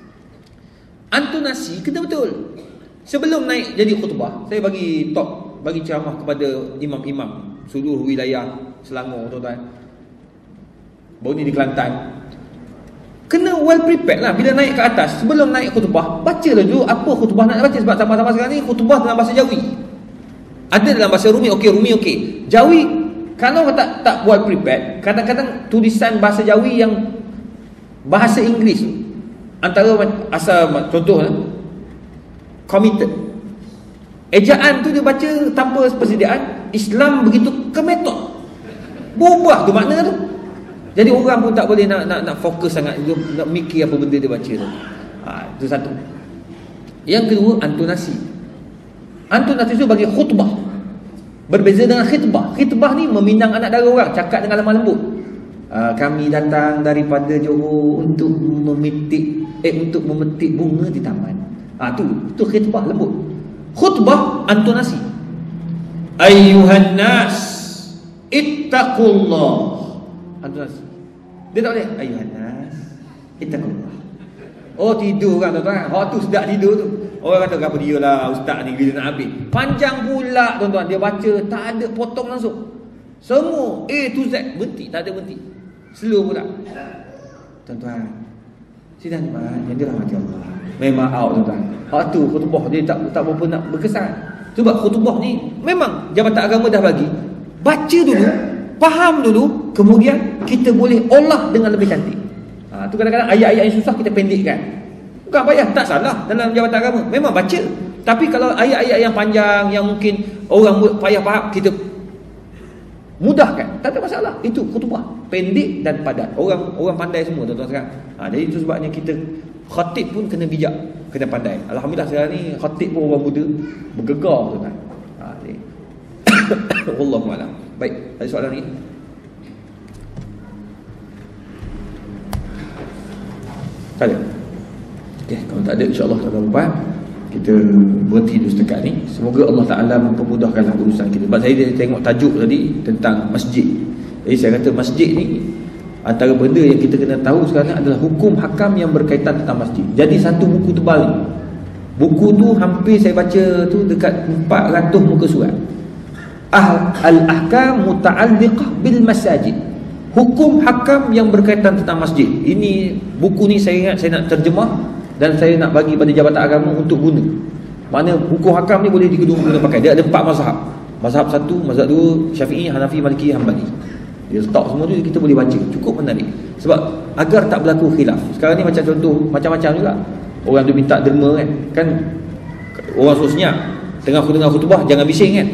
antonasi kena betul. Sebelum naik jadi khutbah, saya bagi talk, bagi ceramah kepada imam-imam seluruh wilayah Selangor tuan-tuan. Baru ni di Kelantan. Kena well prepared lah bila naik ke atas. Sebelum naik khutbah, bacalah dulu apa khutbah nak baca. Sebab sama-sama sekarang ni khutbah dalam bahasa Jawi. Ada dalam bahasa Rumi, okey, Rumi okey. Jawi, kalau tak tak well prepared, kadang-kadang tulisan bahasa Jawi yang bahasa Inggeris, antara asal contoh lah, committed, ejaan tu dia baca tanpa persediaan. Islam begitu ke metod, berubah tu makna tu. Jadi orang pun tak boleh nak nak, nak fokus sangat, nak mikir apa benda dia baca tu. Ha, itu satu. Yang kedua, antonasi. Antonasi tu bagi khutbah. Berbeza dengan khitbah. Khitbah ni meminang anak dara orang, cakap dengan lemah lembut. Ha, kami datang daripada Johor untuk memetik eh untuk memetik bunga di taman. Ah, tu, tu khitbah lembut. Khutbah antonasi. Ayyuhan nas ittaqullah. Antonasi. Dia tak boleh ayyuhan nas ittaqullah. Oh, tidur kan tuan-tuan. Hak tu sedap tidur tu. Orang kata apa dia lah ustaz ni bila nak habis. Panjang pula tuan-tuan, dia baca tak ada potong langsung. Semua A to Z berhenti, tak ada berhenti. Slow pula. Tuan-tuan, sidang iman yang dirahmati Allah, memang out tuan-tuan. Hak tu khutbah dia tak tak berapa nak berkesan. Sebab khutbah ni memang Jabatan Agama dah bagi. Baca dulu, faham dulu, kemudian kita boleh olah dengan lebih cantik. Ha, tu kadang-kadang ayat-ayat yang susah kita pendekkan. Bukan payah, tak salah dalam Jabatan Agama. Memang baca. Tapi kalau ayat-ayat yang panjang, yang mungkin orang payah faham, kita mudahkan, tak ada masalah. Itu khutbah pendek dan padat. Orang orang pandai semua tuan-tuan sekarang. Ha, jadi itu sebabnya kita Khatib pun kena bijak, kena pandai. Alhamdulillah sekarang ni khatib pun orang muda bergegar tuan. Ha ni. Wallahu a'lam. Baik, ada soalan ni? Tak ada. Okey, kalau tak ada insya-Allah tuan-tuan kita berhenti dulu setakat ni. Semoga Allah Taala mempermudahkanlah urusan kita. Sebab saya tengok tajuk tadi tentang masjid. Jadi saya kata masjid ni antara benda yang kita kena tahu sekarang adalah hukum hakam yang berkaitan tentang masjid. Jadi satu buku tebal ni. Buku tu hampir saya baca tu dekat empat ratus muka surat. Ah, Al-Ahkam Muta'alliqah bil Masajid. Hukum hakam yang berkaitan tentang masjid. Ini buku ni saya ingat saya nak terjemah dan saya nak bagi pada Jabatan Agama untuk guna. Mana hukum hakam ni boleh diguna pakai. Dia ada empat mazhab. Mazhab satu, mazhab dua, Syafi'i, Hanafi, Maliki, Hanbali. Dia letak semua tu kita boleh baca. Cukup menarik. Sebab agar tak berlaku khilaf. Sekarang ni macam contoh macam-macam juga. Orang tu minta derma kan. Kan orang suruh senyap. Tengah aku dengar khutbah jangan bising kan.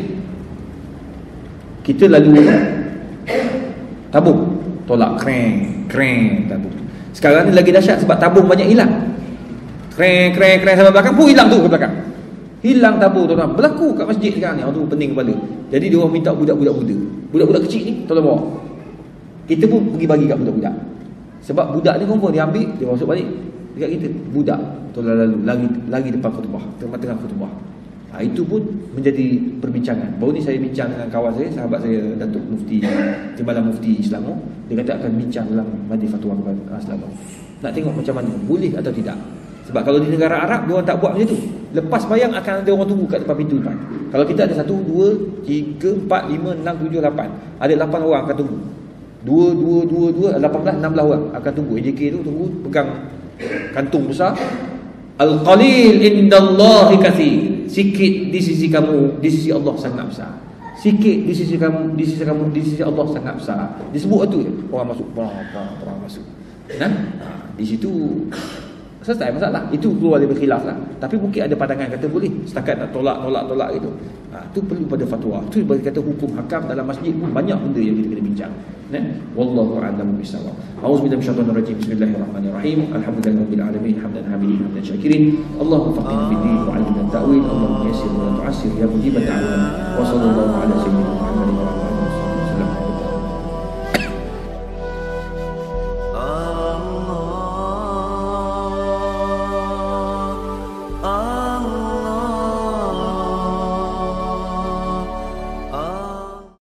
Kita lalu tabung, tolak kreng, kreng tabung. Sekarang ni lagi dahsyat sebab tabung banyak hilang. Kreng, kreng, kreng sampai belakang pun hilang tu ke belakang. Hilang tabung tuan-tuan. Berlaku kat masjid sekarang ni. Orang tu pening kepala. Jadi dia orang minta budak-budak muda. Budak-budak kecil ni tolong bawa. Kita pun pergi bagi kat budak-budak. Sebab budak ni confirm dia ambil, dia masuk balik dekat kita. Budak tolong lalu lagi lagi depan khutbah, tengah-tengah khutbah. Ha, itu pun menjadi perbincangan. Baru ni saya bincang dengan kawan saya, sahabat saya Datuk Mufti Timbalan Mufti Selangor. Dia kata akan bincang dalam majlis fatwa Selangor. Nak tengok macam mana, boleh atau tidak. Sebab kalau di negara Arab dia orang tak buat macam tu. Lepas bayang akan ada orang tunggu kat depan pintu depan. Kalau kita ada satu, dua, tiga, empat, lima, enam, tujuh, lapan. Ada lapan orang akan tunggu. Dua, dua, dua, dua, lapan belas, enam belas orang akan tunggu. A J K tu tunggu pegang kantung besar. Al-qalil indallahi katsir. Sikit di sisi kamu, di sisi Allah sangat besar. Sikit di sisi kamu, di sisi kamu, di sisi Allah sangat besar. Disebut itu orang masuk, orang, orang, orang masuk. Nah, di situ selesai masalah. Itu keluar dari khilaf lah. Tapi mungkin ada pandangan kata boleh. Setakat nak tolak, tolak, tolak gitu. Ha, itu perlu pada fatwa. Itu bagi kata hukum hakam dalam masjid pun banyak benda yang kita kena bincang. Nah, wallahu a'lam bishawab. A'udzubillahi minasyaitonir rajim. Bismillahirrahmanirrahim. Alhamdulillahirabbil alamin. Hamdan hamidin, hamdan syakirin. Allahumma faqihna fid din wa 'allimna ta'wil. Allahumma yassir wa la tu'assir ya mujibat da'wat. Wa sallallahu ala